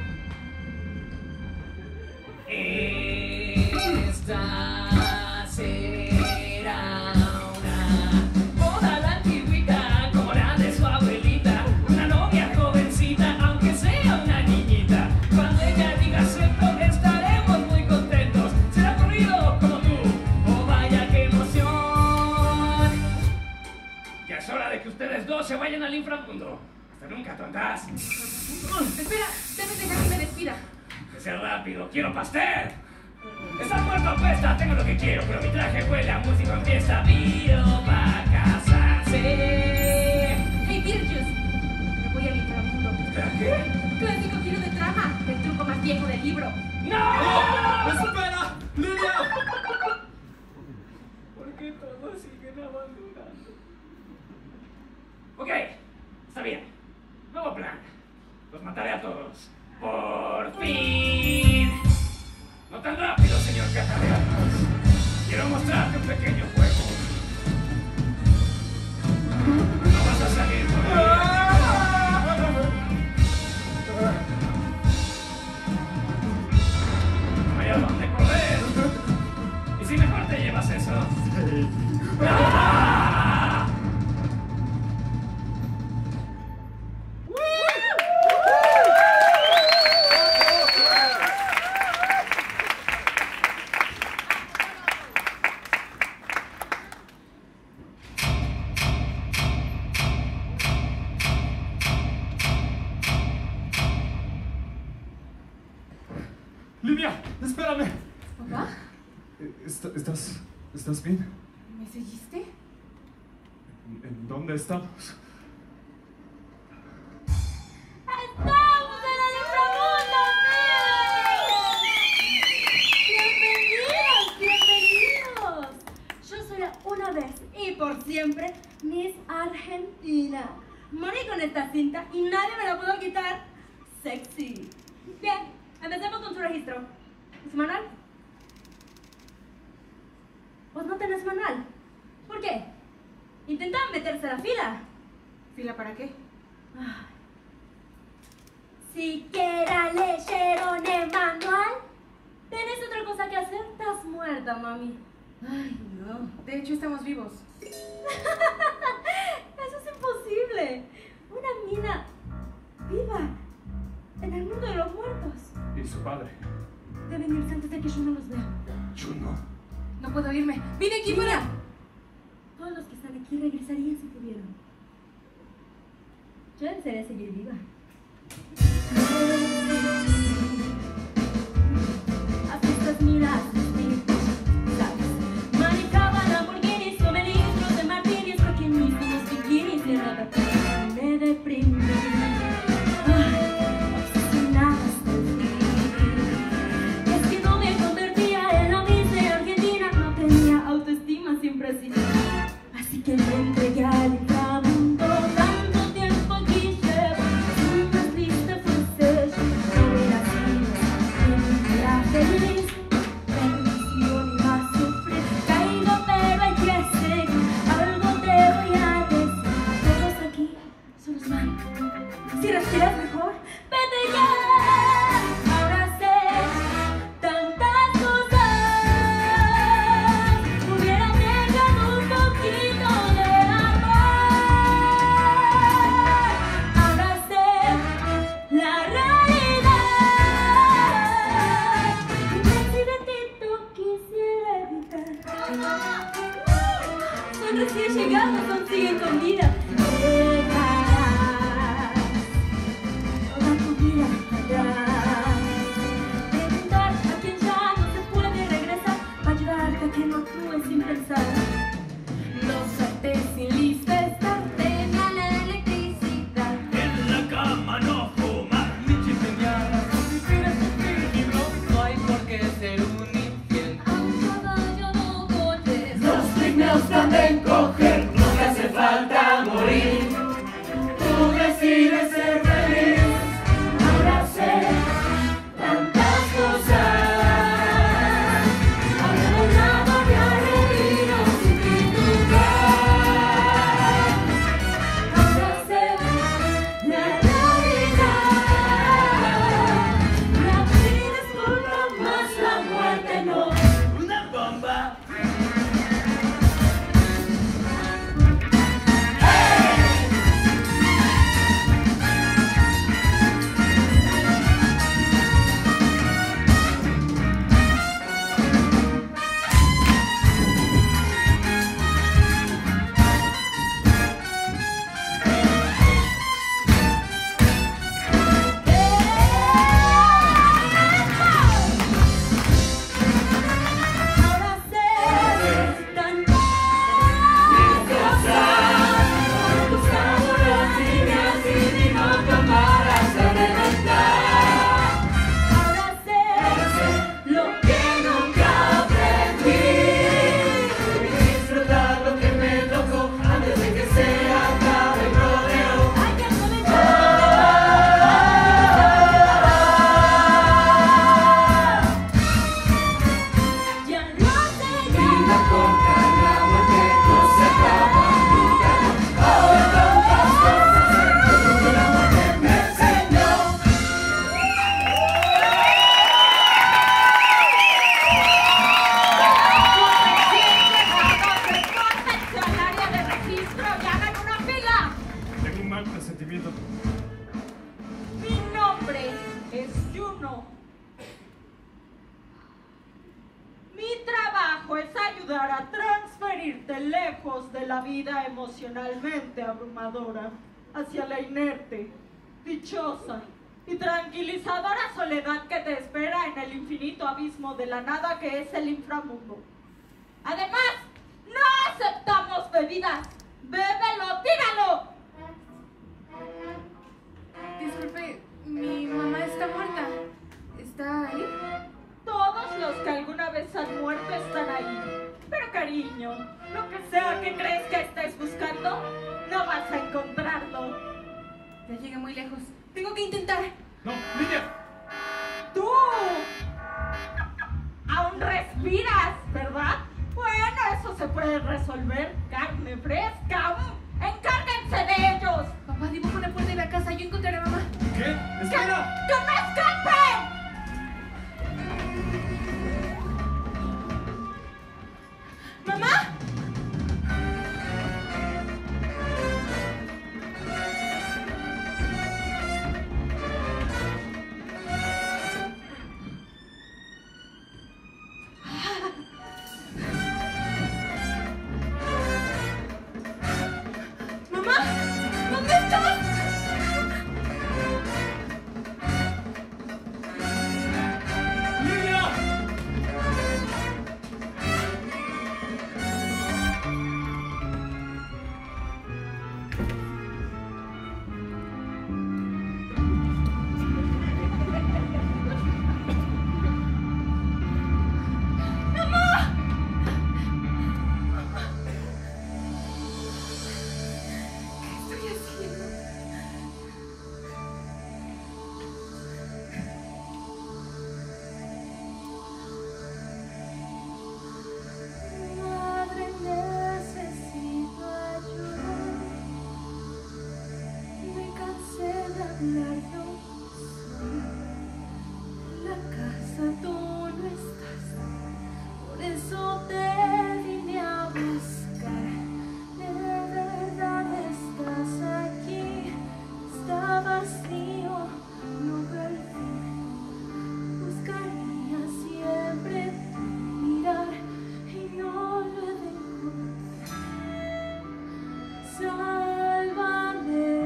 Esta será una boda a la antigüita, como la de su abuelita. Una novia jovencita, aunque sea una niñita. Cuando ella diga acepto, estaremos muy contentos. Será corrido como tú, oh vaya que emoción. Ya es hora de que ustedes dos se vayan al inframundo. Hasta nunca, tontas. Espera, debes dejar que me despida. Que sea rápido, quiero pastel. Estás muerto apuesta, tengo lo que quiero, pero mi traje huele a música en fiesta. Viro va a casarse. Hey, Beetlejuice, me voy al inframundo. ¿Qué? Clásico giro de trama, el truco más viejo del libro. ¡No! ¡Espera! ¡Lilia! ¿Por qué todos siguen abandonando? Ok, está bien. Nuevo plan. Los mataré a todos. ¡Por fin! No tan rápido, señor Caja de Almas. Quiero mostrarte un pequeño juego. No vas a salir por ahí. No hay a dónde correr. ¿Y si mejor te llevas eso? ¡Ah! ¡Livia! ¡Espérame! ¿Papá? ¿Estás bien? ¿Me seguiste? ¿En dónde estamos? ¡Estamos en el inframundo! ¡Bienvenidos! ¡Bienvenidos! Yo esta cinta y nadie me la pudo quitar. Sexy. Bien, empecemos con su registro. ¿Su manual? Pues no tenés manual. ¿Por qué? Intentaban meterse a la fila. ¿Fila para qué? Siquiera leyeron el manual. ¿Tenés otra cosa que hacer? Estás muerta, mami. Ay, no. De hecho, estamos vivos. Eso es imposible. Una mina viva en el mundo de los muertos. ¿Y su padre? Deben irse antes de que yo no los vea. Juno. No puedo irme. ¡Vine aquí fuera! Todos los que están aquí regresarían si pudieran. Yo desearía seguir viva. Así estas miradas distintas, ¿sabes? Manejaban Lamborghinis con litros de martinis, coquinísimos bikinis y rata. Me deprimí. Obsesionada hasta el fin. Es que no me convertía en la Miss de Argentina. No tenía autoestima siempre así. Así que me entregué al inframundo. Tanto tiempo aquí llevo. Una triste francés. No era así. Era feliz. Perdición y más sufrir. Caído pero hay que seguir. Algo te voy a decir. Todos aquí son los malos. Si respiras mejor, vete ya. Ahora sé tantas cosas. Hubiera dejado un poquito de amor. Ahora sé la realidad. Un accidentito quisiera evitar. Son recién llegados, aún siguen con vida. Dejarás toda tu vida atrás. Preguntar a quien ya no se puede regresar. Va a ayudarte a que no actúes sin pensar. No saltes sin lista, estarte en la electricidad. En la cama no fumar, ni chipeñar. Vivir es un peligro, no hay por qué ser un infiel. A un caballo no coches. Los pigmeos también coger, no te hace falta morir. Tú decides ser feliz. Ahora sé tantas cosas. Ahora de nada me ha reído sin titubear. Ahora sé la realidad. La vida es culpa más la muerte no. Una bomba. Ahora sé tantas cosas. Tus sábanas tibias y mi moto para reventar. Ahora sé lo que nunca aprendí. Disfrutar lo que me tocó antes de que se acabe el rodeo. Hay que aprovechar. Ya no sé Vida corta, la muerte no se acaba nunca. Ahora tantas cosas que la muerte me enseñó. al área de registro y hagan una fila. Tengo un mal presentimiento. Mi nombre es Juno. Mi trabajo es ayudar a transferirte lejos de la vida emocionalmente abrumadora hacia la inerte, dichosa y tranquilizadora soledad que te espera en el infinito abismo de la nada que es el inframundo. Además, no aceptamos bebidas. ¡Bébelo, tíralo! Disculpe, mi mamá está muerta. ¿Está ahí? Todos los que alguna vez han muerto están ahí. Pero cariño, lo que sea que crees que estés buscando, no vas a encontrarlo. Ya llegué muy lejos. Tengo que intentar. No, Lidia. ¡Tú! Aún respiras, ¿verdad? Bueno, eso se puede resolver. Carne fresca. ¡Encárguense de ellos! Papá, dibuja una puerta y ve a casa. Yo encontraré a mamá. ¿Qué? ¡Espera! ¡Que no escapen! ¡Mamá! ¡Mamá! ¿Dónde estás? ¡Lidia! ¿Qué estoy haciendo? Madre, necesito ayuda. Me cansé de hablar yo sola. En la casa tú no estás, por eso te vine a buscar. De verdad estás aquí, está vacío, no veo el fin. Buscaría siempre mirar y no lo he de encontrar. Sálvame.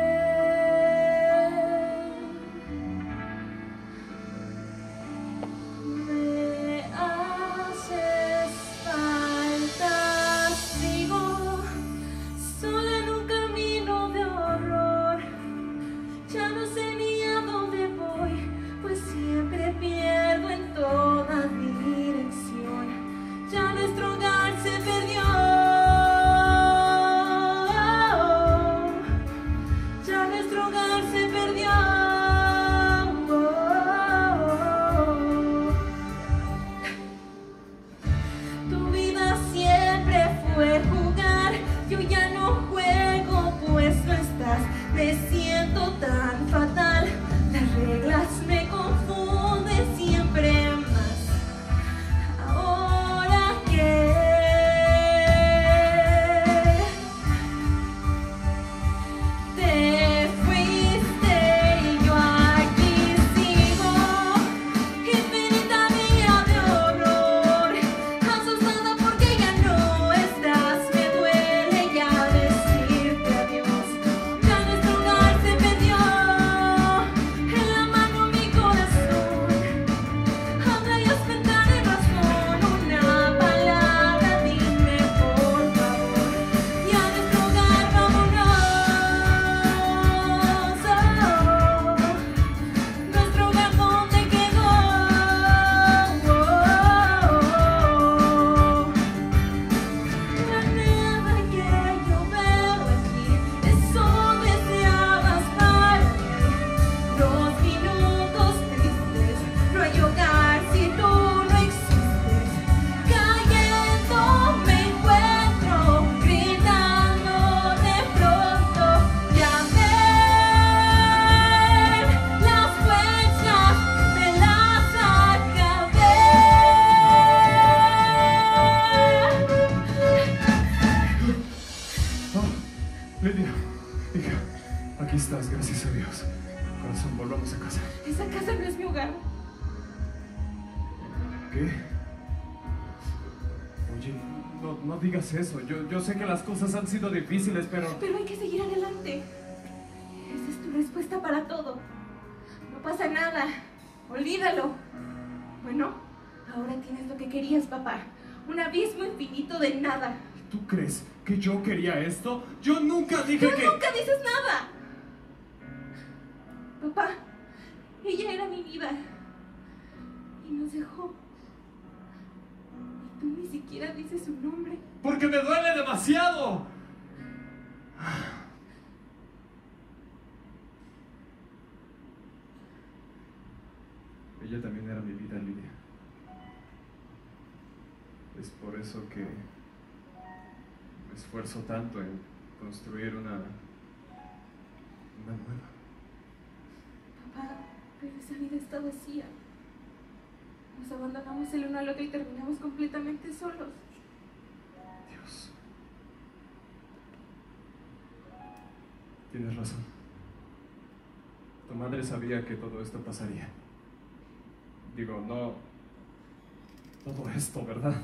Me haces falta, sigo sola en un camino de horror. Ya no sé ni a dónde voy, pues siempre pierdo en toda dirección. Ya nuestro hogar se perdió. Ya nuestro hogar se perdió. Tu vida siempre fue jugar, yo ya no juego, pues no estás. Me siento tan fatal, las reglas me confunden siempre más. Ahora que te fuiste y yo aquí sigo, infinita vía de horror, asustada porque ya no estás. Me duele ya decirte adiós. Ya nuestro hogar se perdió, en la mano mi corazón. Habla y hazme razón, una palabra dime por favor. Ya nuestro hogar vámonos. Nuestro hogar ¿dónde quedó? La nieve que yo veo aquí, eso deseabas para mí. Los minutos tristes, no hay hogar si tú no existes. Cayendo me encuentro, gritando de pronto. Ya ven, las huellas me las acabé. Oh, Lidia, hija, aquí estás, gracias a Dios. Corazón, volvamos a casa. Esa casa no es mi hogar. ¿Qué? Oye, no digas eso. Yo sé que las cosas han sido difíciles, pero... Pero hay que seguir adelante. Esa es tu respuesta para todo. No pasa nada. Olvídalo. Bueno, ahora tienes lo que querías, papá. Un abismo infinito de nada. ¿Tú crees que yo quería esto? Yo nunca dije ¡Tú que... nunca dices nada! Papá, ella era mi vida. Y nos dejó. Y tú ni siquiera dices su nombre. ¡Porque me duele demasiado! Es por eso que me esfuerzo tanto en construir una nueva. Papá, pero esa vida está vacía. Nos abandonamos el uno al otro y terminamos completamente solos. Dios. Tienes razón. Tu madre sabía que todo esto pasaría. Digo, no todo esto, ¿verdad?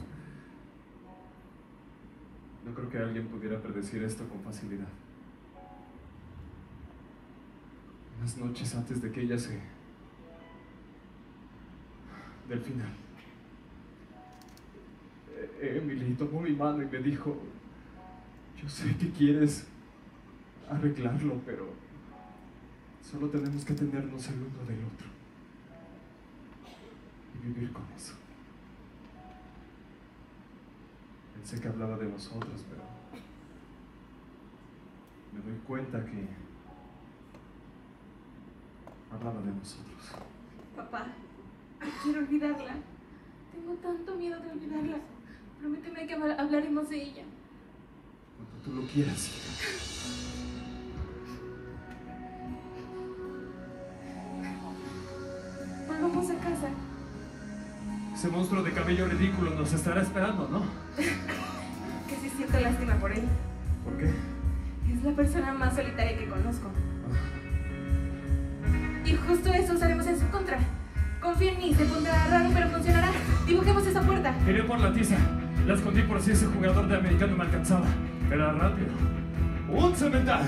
No creo que alguien pudiera predecir esto con facilidad. Unas noches antes de que ella del final, Emily tomó mi mano y me dijo: yo sé que quieres arreglarlo, pero solo tenemos que tenernos el uno del otro y vivir con eso. Pensé que hablaba de nosotros, pero me doy cuenta que hablaba de nosotros. Papá, quiero olvidarla. Tengo tanto miedo de olvidarla. Prométeme que hablaremos de ella. Cuando tú lo quieras. Volvamos a casa. Ese monstruo de cabello ridículo nos estará esperando, ¿no? Que sí siento lástima por él. ¿Por qué? Es la persona más solitaria que conozco. Y justo eso usaremos en su contra. Confía en mí, se pondrá raro, pero funcionará. Dibujemos esa puerta. Iré por la tiza. La escondí por si ese jugador de americano me alcanzaba. Era rápido. ¡Un cemental!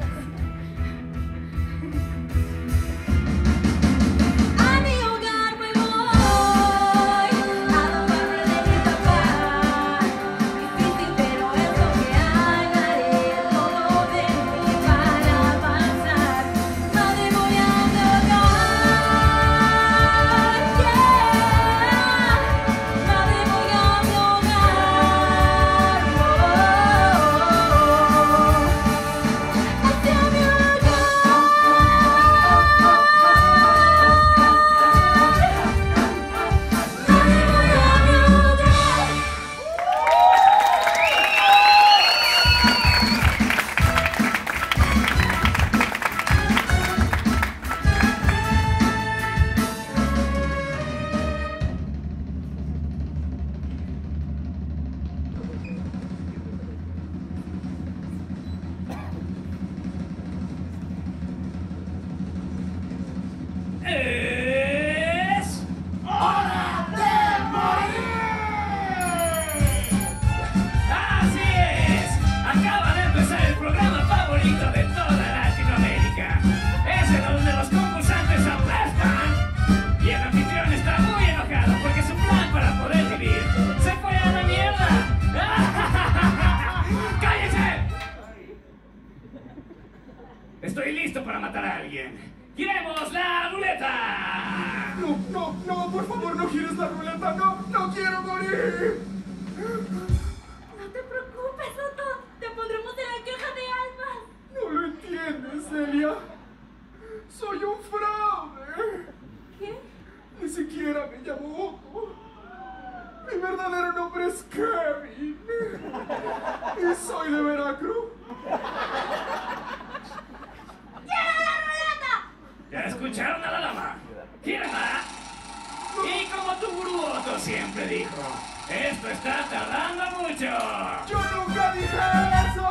Estoy listo para matar a alguien. ¡Giremos la ruleta! No, por favor, no gires la ruleta. No quiero morir. No te preocupes, Otto. Te pondremos en la caja de almas. No lo entiendes, Celia. Soy un fraude. ¿Qué? Ni siquiera me llamo Otto. Mi verdadero nombre es Kevin. Y soy de Veracruz. ¿Ya escucharon a la dama? ¡Gírala! Y como tu gurú Otto siempre dijo, esto está tardando mucho. ¡Yo nunca dije eso!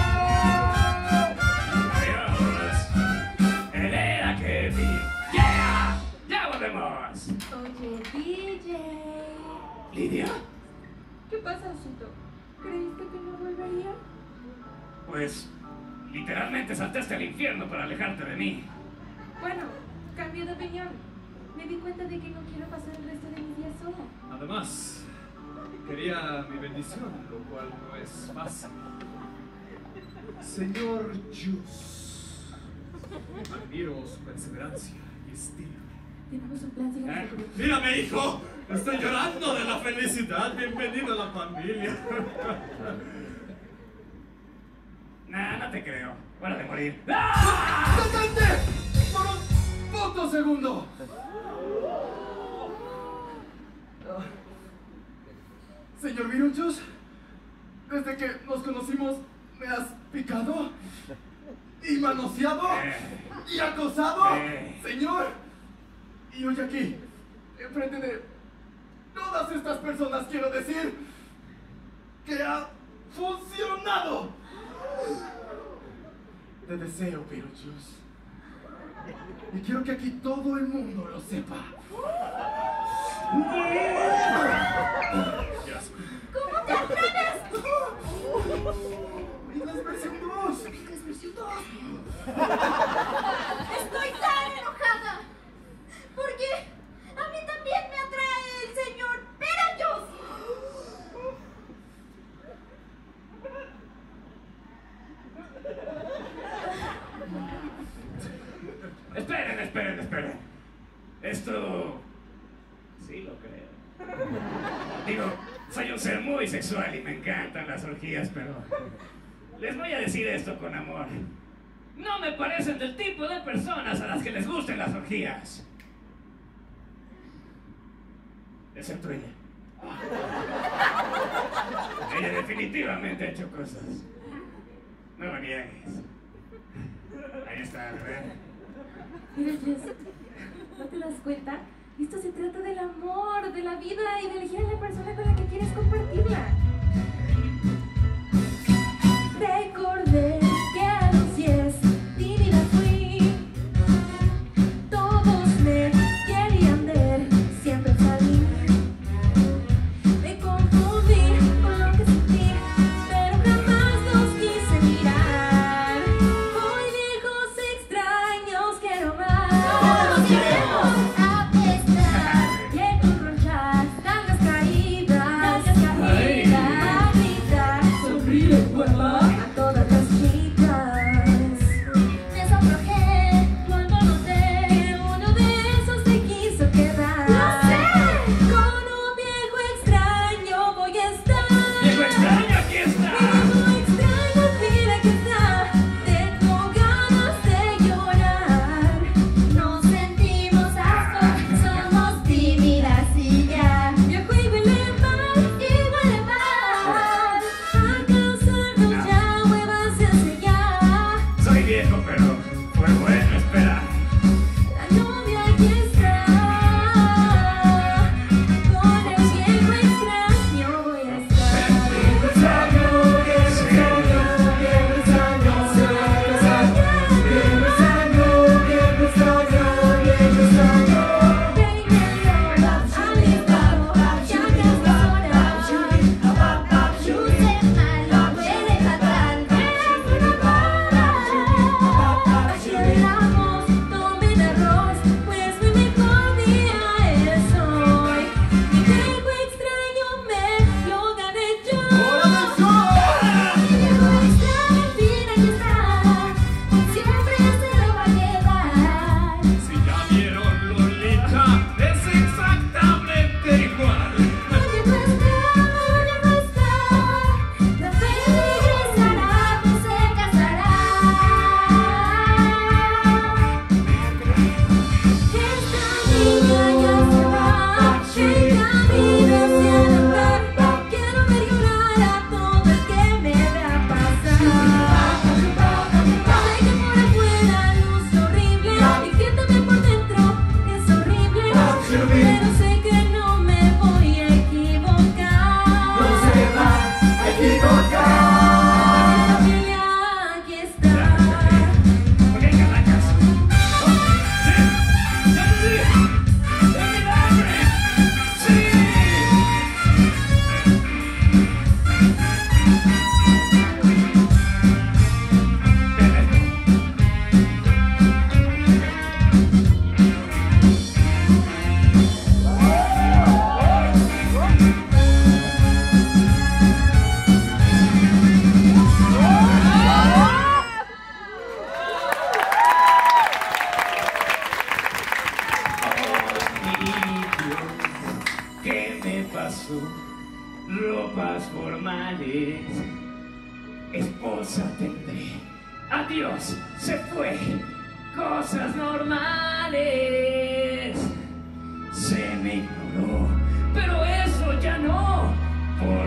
Adiós. Él era Kevin. ¡Yeah! ¡Ya volvemos! Oye, DJ. ¿Lidia? ¿Qué pasa, Osito? ¿Creíste que no volvería? Pues, literalmente saltaste al infierno para alejarte de mí. Bueno, cambio de opinión. Me di cuenta de que no quiero pasar el resto de mis días sola. Además, quería mi bendición, lo cual no es fácil. Señor Jus, admiro su perseverancia y estilo. Tenemos un plan, síganos. Mírame, hijo, estoy llorando de la felicidad. Bienvenido a la familia. Nah, no te creo. Hora de morir. ¡Detente! ¡Por un puto segundo! Señor Viruchos, desde que nos conocimos me has picado y manoseado y acosado, señor. Y hoy aquí, enfrente de todas estas personas, quiero decir que ha funcionado. Te deseo, Viruchos. Y quiero que aquí todo el mundo lo sepa. ¿Cómo te atreves? ¡Y las versión 2! Estoy tan enojada porque a mí también me atrae el señor Viruchos. Esperen. Esto... sí lo creo. Digo, soy un ser muy sexual y me encantan las orgías, pero... les voy a decir esto con amor. No me parecen del tipo de personas a las que les gusten las orgías. Excepto ella. Ella definitivamente ha hecho cosas. No lo niegues. Ahí está, ¿verdad? Viruchos, ¿no te das cuenta? Esto se trata del amor, de la vida y de elegir a la persona con la que quieres compartirla. Recordé que a los 10 tímida fui. Todos me querían ver, siempre salí. Me confundí con lo que sentí, pero jamás los quise mirar. Hoy viejos extraños quiero más. Todos queremos apestar, viejos ronchas, nalgas caídas, a gritar, sonríe, vuela. A todas las chicas me sonrojé cuando noté que uno de esos te quiso quedar. ¡Lo sé! Con un viejo extraño voy a estar. ¡Viejo extraño, aquí está! Viejo extraño, mira que está. Tengo ganas de llorar. Nos sentimos asco, somos tímidas y ya. Viejo y huele mal, Igual mal. a casarnos ya, muévase hacia allá. Soy viejo, pero fue bueno esperar. La novia aquí está. Con el viejo extraño voy a estar. Siempre se lo va a quedar. Si ya vieron Lolita, es exactamente igual. Oye, no está, la fe regresará, no se casará. Esta niña ya se va, que camina hacia el andar. Quiero ver llorar a todo el que me vea pasar. Sé que por afuera luce horrible y que también por dentro es horrible, pero sé que no me voy a equivocar. No se va a equivocar. La familia aquí está. Ok, Caracas. ¡Sí! ¡Ya te dije! ¡Es milagre! ¡Sí! ¿Qué me pasó? Ropas formales, esposa tendré. Adiós, se fue. Cosas normales. Se me ignoró, pero eso ya no. Por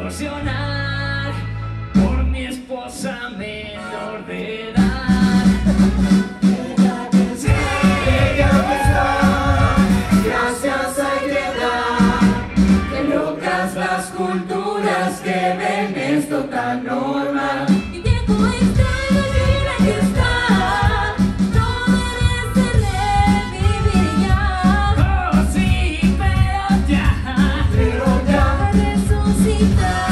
extorsionar por mi esposa menor de edad. Ella que está, gracias a Greta, que locas las culturas que ven esto tan normal. Y viejo extraño, mira que está, no merece revivir ya. Oh sí, pero ya Resucitar.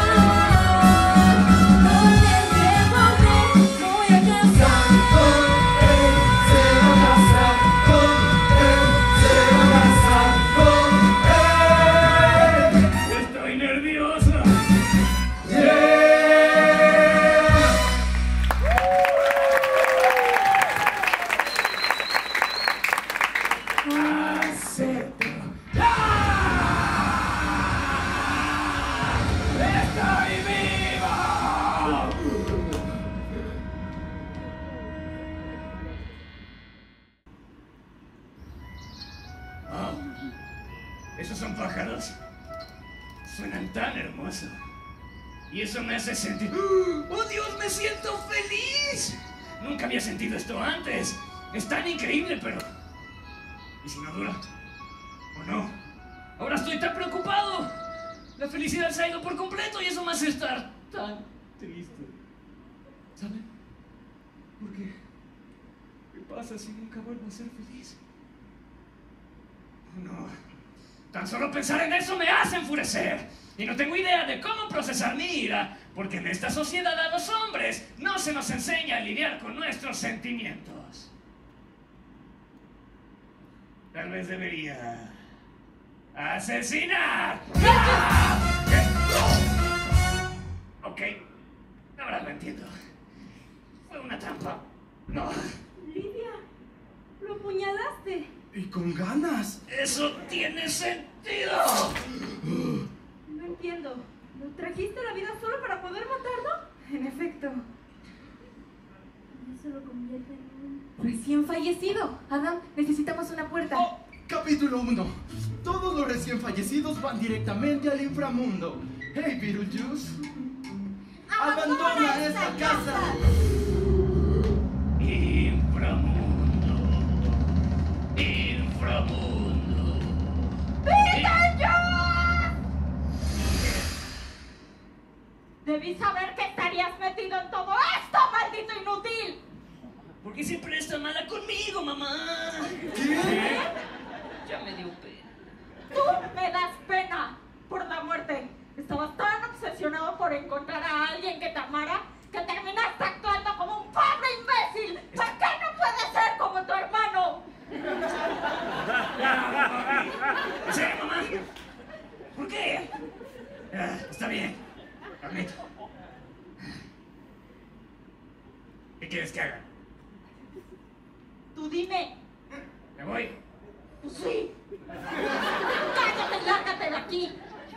Con el viejo rey voy a casar. Con él se va a casar, con él se va a casar, con él. estoy nervioso. Acepto. ¡Estoy vivo! Oh, ¿esos son pájaros? Suenan tan hermosos. Y eso me hace sentir... ¡Oh, Dios, me siento feliz! Nunca había sentido esto antes. Es tan increíble, pero... ¿y si no dura? ¿O no? Ahora estoy tan preocupado. La felicidad se ha ido por completo y eso me hace estar tan triste. ¿Saben? ¿Por qué? ¿Qué pasa si nunca vuelvo a ser feliz? Oh, no. Tan solo pensar en eso me hace enfurecer. Y no tengo idea de cómo procesar mi ira, porque en esta sociedad a los hombres no se nos enseña a lidiar con nuestros sentimientos. Tal vez debería... ¡asesinar! ¡Ah! Ok, ahora lo entiendo. Fue una trampa. No. Lidia, lo apuñalaste. Y con ganas. Eso tiene sentido. No entiendo. ¿Lo trajiste a la vida solo para poder matarlo? En efecto. Eso lo convierte en un recién fallecido. Adam, necesitamos una puerta. Oh, capítulo 1. Todos los recién fallecidos van directamente al inframundo. Hey, Beetlejuice. Abandona esta casa. Inframundo. Inframundo. ¡Beetlejuice! Debí saber que estarías metido en todo esto, maldito inútil. ¿Por qué siempre está mala conmigo, mamá? ¿Qué? Ya me dio pena. Tú me das pena por la muerte. Estabas tan obsesionado por encontrar a alguien que te amara que terminaste actuando como un pobre imbécil. ¿Por qué no puedes ser como tu hermano? ¿En serio, mamá? ¿Por qué? Está bien. Admito. ¿Qué quieres que haga? Tú dime. ¿Me voy? Pues sí. Cállate y lárgate de aquí.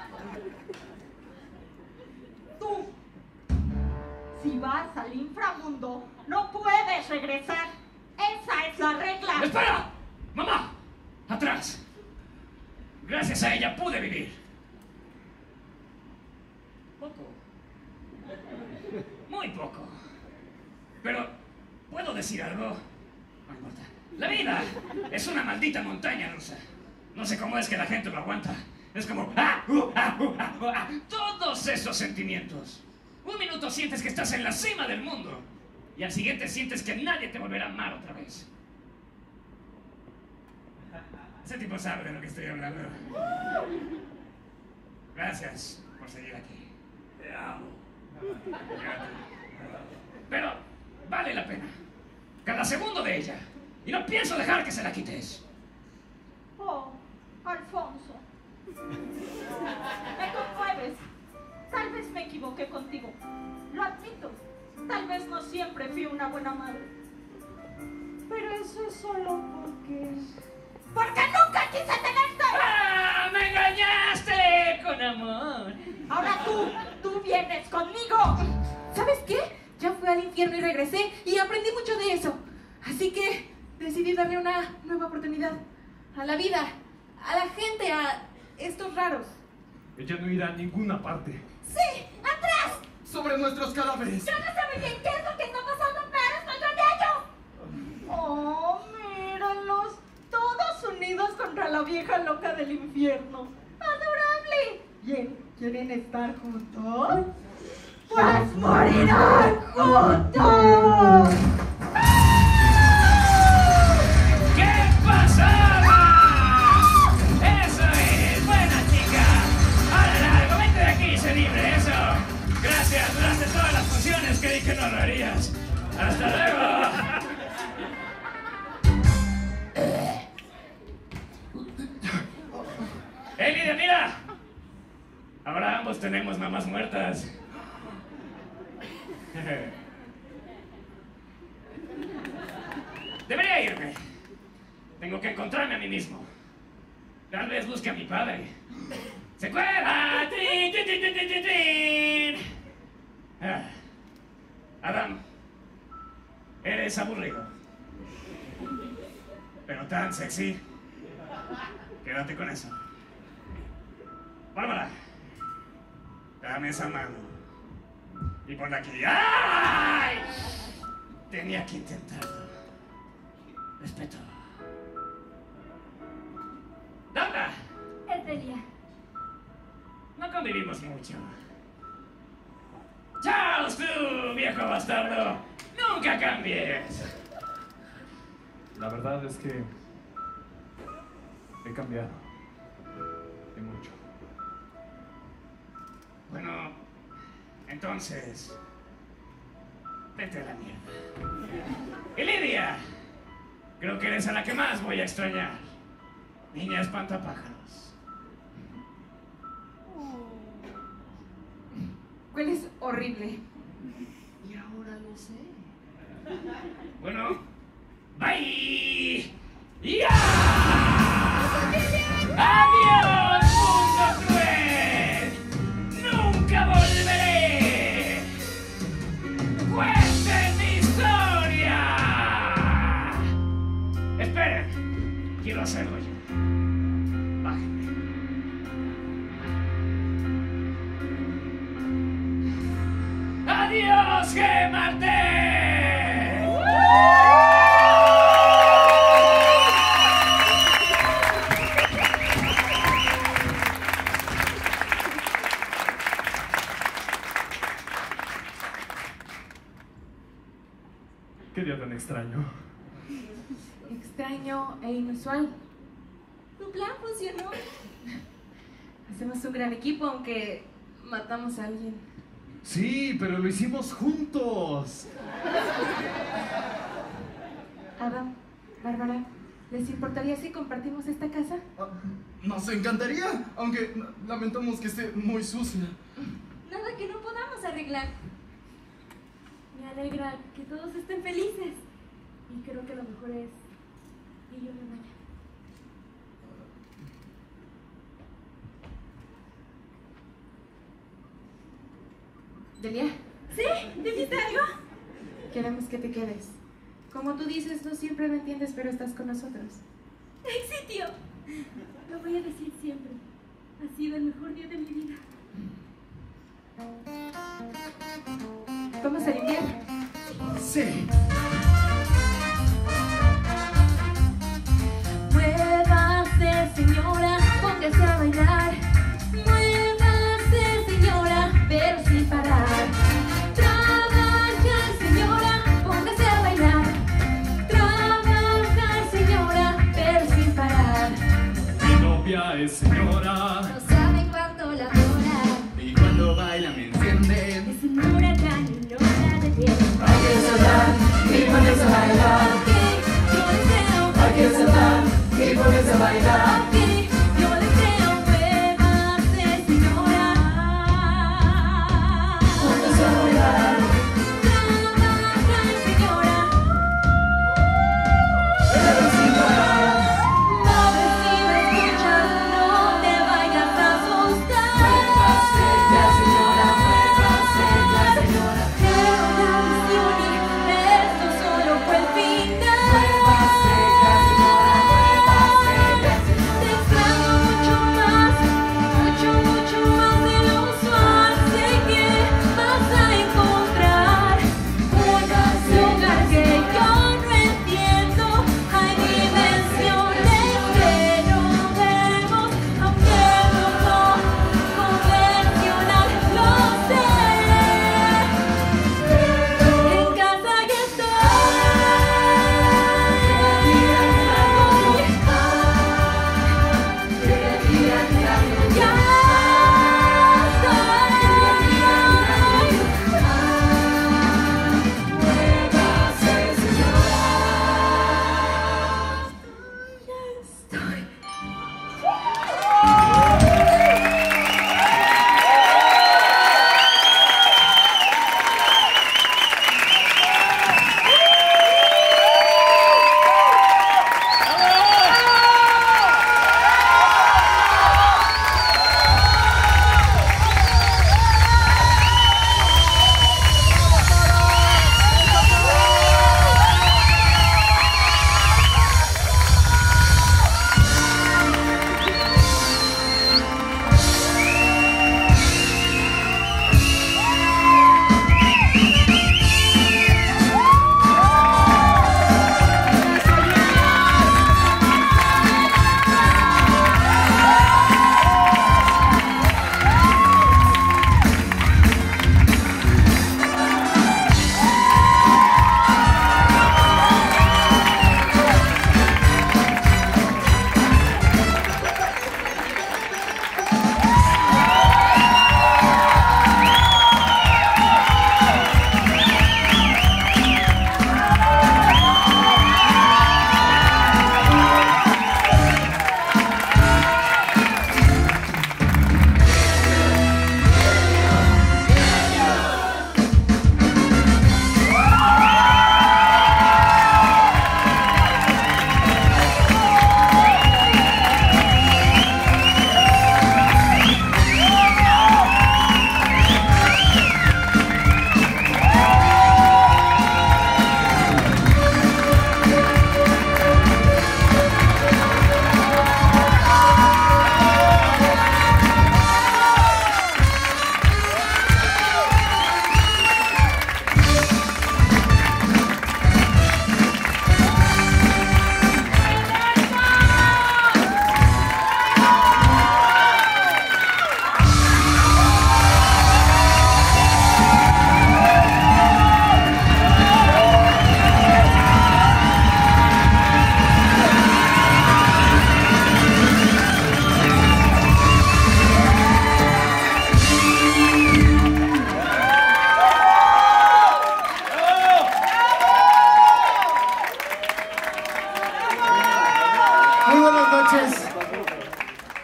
Tú, si vas al inframundo, no puedes regresar. Esa es la regla. ¡Espera! ¡Mamá! ¡Atrás! Gracias a ella pude vivir. Poco. Muy poco. Pero, ¿puedo decir algo? No importa. La vida es una maldita montaña rusa. No sé cómo es que la gente lo aguanta. Es como... todos esos sentimientos. Un minuto sientes que estás en la cima del mundo. Y al siguiente sientes que nadie te volverá a amar otra vez. Ese tipo sabe de lo que estoy hablando. Gracias por seguir aquí. Te amo. Pero vale la pena. Cada segundo de ella. Y no pienso dejar que se la quites. Oh, Alfonso. Me conmueves. Tal vez me equivoqué contigo. Lo admito. Tal vez no siempre fui una buena madre. Pero eso es solo porque... ¡porque nunca quise tenerte! ¡Ah! ¡Me engañaste! Con amor. Ahora tú vienes conmigo. ¿Sabes qué? Ya fui al infierno y regresé y aprendí mucho de eso. Así que decidí darle una nueva oportunidad a la vida, a la gente, a estos raros. Ella no irá a ninguna parte. Sí, atrás. Sobre nuestros cadáveres. Yo no sé muy bien qué es lo que está pasando, pero estoy con ellos. Oh, míralos. Todos unidos contra la vieja loca del infierno. ¡Adorable! Bien, ¿quieren estar juntos? ¡Pues morirán juntos! ¿Qué pasaba? ¡Eso es! ¡Buena chica! ¡Ahora largo! ¡Vete de aquí! ¡Se libre! ¡Eso! ¡Gracias! Durante todas las funciones creí que no lo harías. ¡Hasta luego! ¡Hey, Lidia, mira! Ahora ambos tenemos mamás muertas. Debería irme. Tengo que encontrarme a mí mismo. Tal vez busque a mi padre. ¡Secuela! ¡Tin, tin, tin, tin, tin, tin! Adam, eres aburrido. Pero tan sexy. Quédate con eso. Bárbara, dame esa mano. Y ponla aquí. ¡Ay! Tenía que intentarlo. Respeto. ¡Danda! Es Delia. No convivimos mucho. ¡Charles, tú, viejo bastardo! ¡Nunca cambies! La verdad es que he cambiado. Y mucho. Bueno, entonces... vete a la mierda. Y Lidia, creo que eres a la que más voy a extrañar. Niña espantapájaros. Hueles horrible. Y ahora lo sé. Bueno, bye. ¡Ya! ¡Adiós, mundo cruel! ¡Nunca volveré! ¡Cuenten mi historia! Esperen, quiero hacerlo yo. Bájenme. ¡Adiós, Gemarte! Qué día tan extraño. Extraño e inusual. Tu plan funcionó. Hacemos un gran equipo, aunque matamos a alguien. Sí, pero lo hicimos juntos. Adam, Bárbara, ¿les importaría si compartimos esta casa? Nos encantaría, aunque lamentamos que esté muy sucia. Nada que no podamos arreglar. Me alegra que todos estén felices. Y creo que lo mejor es que yo me vaya. ¿Delia? ¿Sí? ¿Dijiste algo? Queremos que te quedes. Como tú dices, no siempre lo entiendes, pero estás con nosotros. ¡Exitio! Lo voy a decir siempre. Ha sido el mejor día de mi vida. ¿Vamos a limpiar? Sí. Muévase, señora, póngase a bailar. Muévase, señora, pero sin parar. Trabajar, señora, póngase a bailar. Trabajar, señora, pero sin parar. Mi novia es señora. No saben cuánto la adora. Y cuando baila me enciende. Es un huracán y no la detiene. Hay que saltar y ponerse a bailar. Yo deseo. Hay que saltar y ponerse a bailar. Yo deseo. Muévase, señora. Póngase a bailar. Trabajar, señora. Pero sin parar. No me escuchas, no te vayas a asustar. Muévase ya, señora. Muévase ya, señora. Creo la visión y esto solo fue el final. Muévase ya, señora. Muévase ya, señora.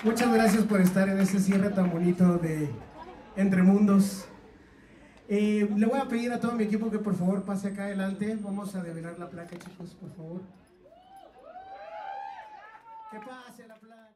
Muchas gracias por estar en este cierre tan bonito de Entre Mundos. Le voy a pedir a todo mi equipo que por favor pase acá adelante. Vamos a develar la placa, chicos, por favor. Que pase la placa.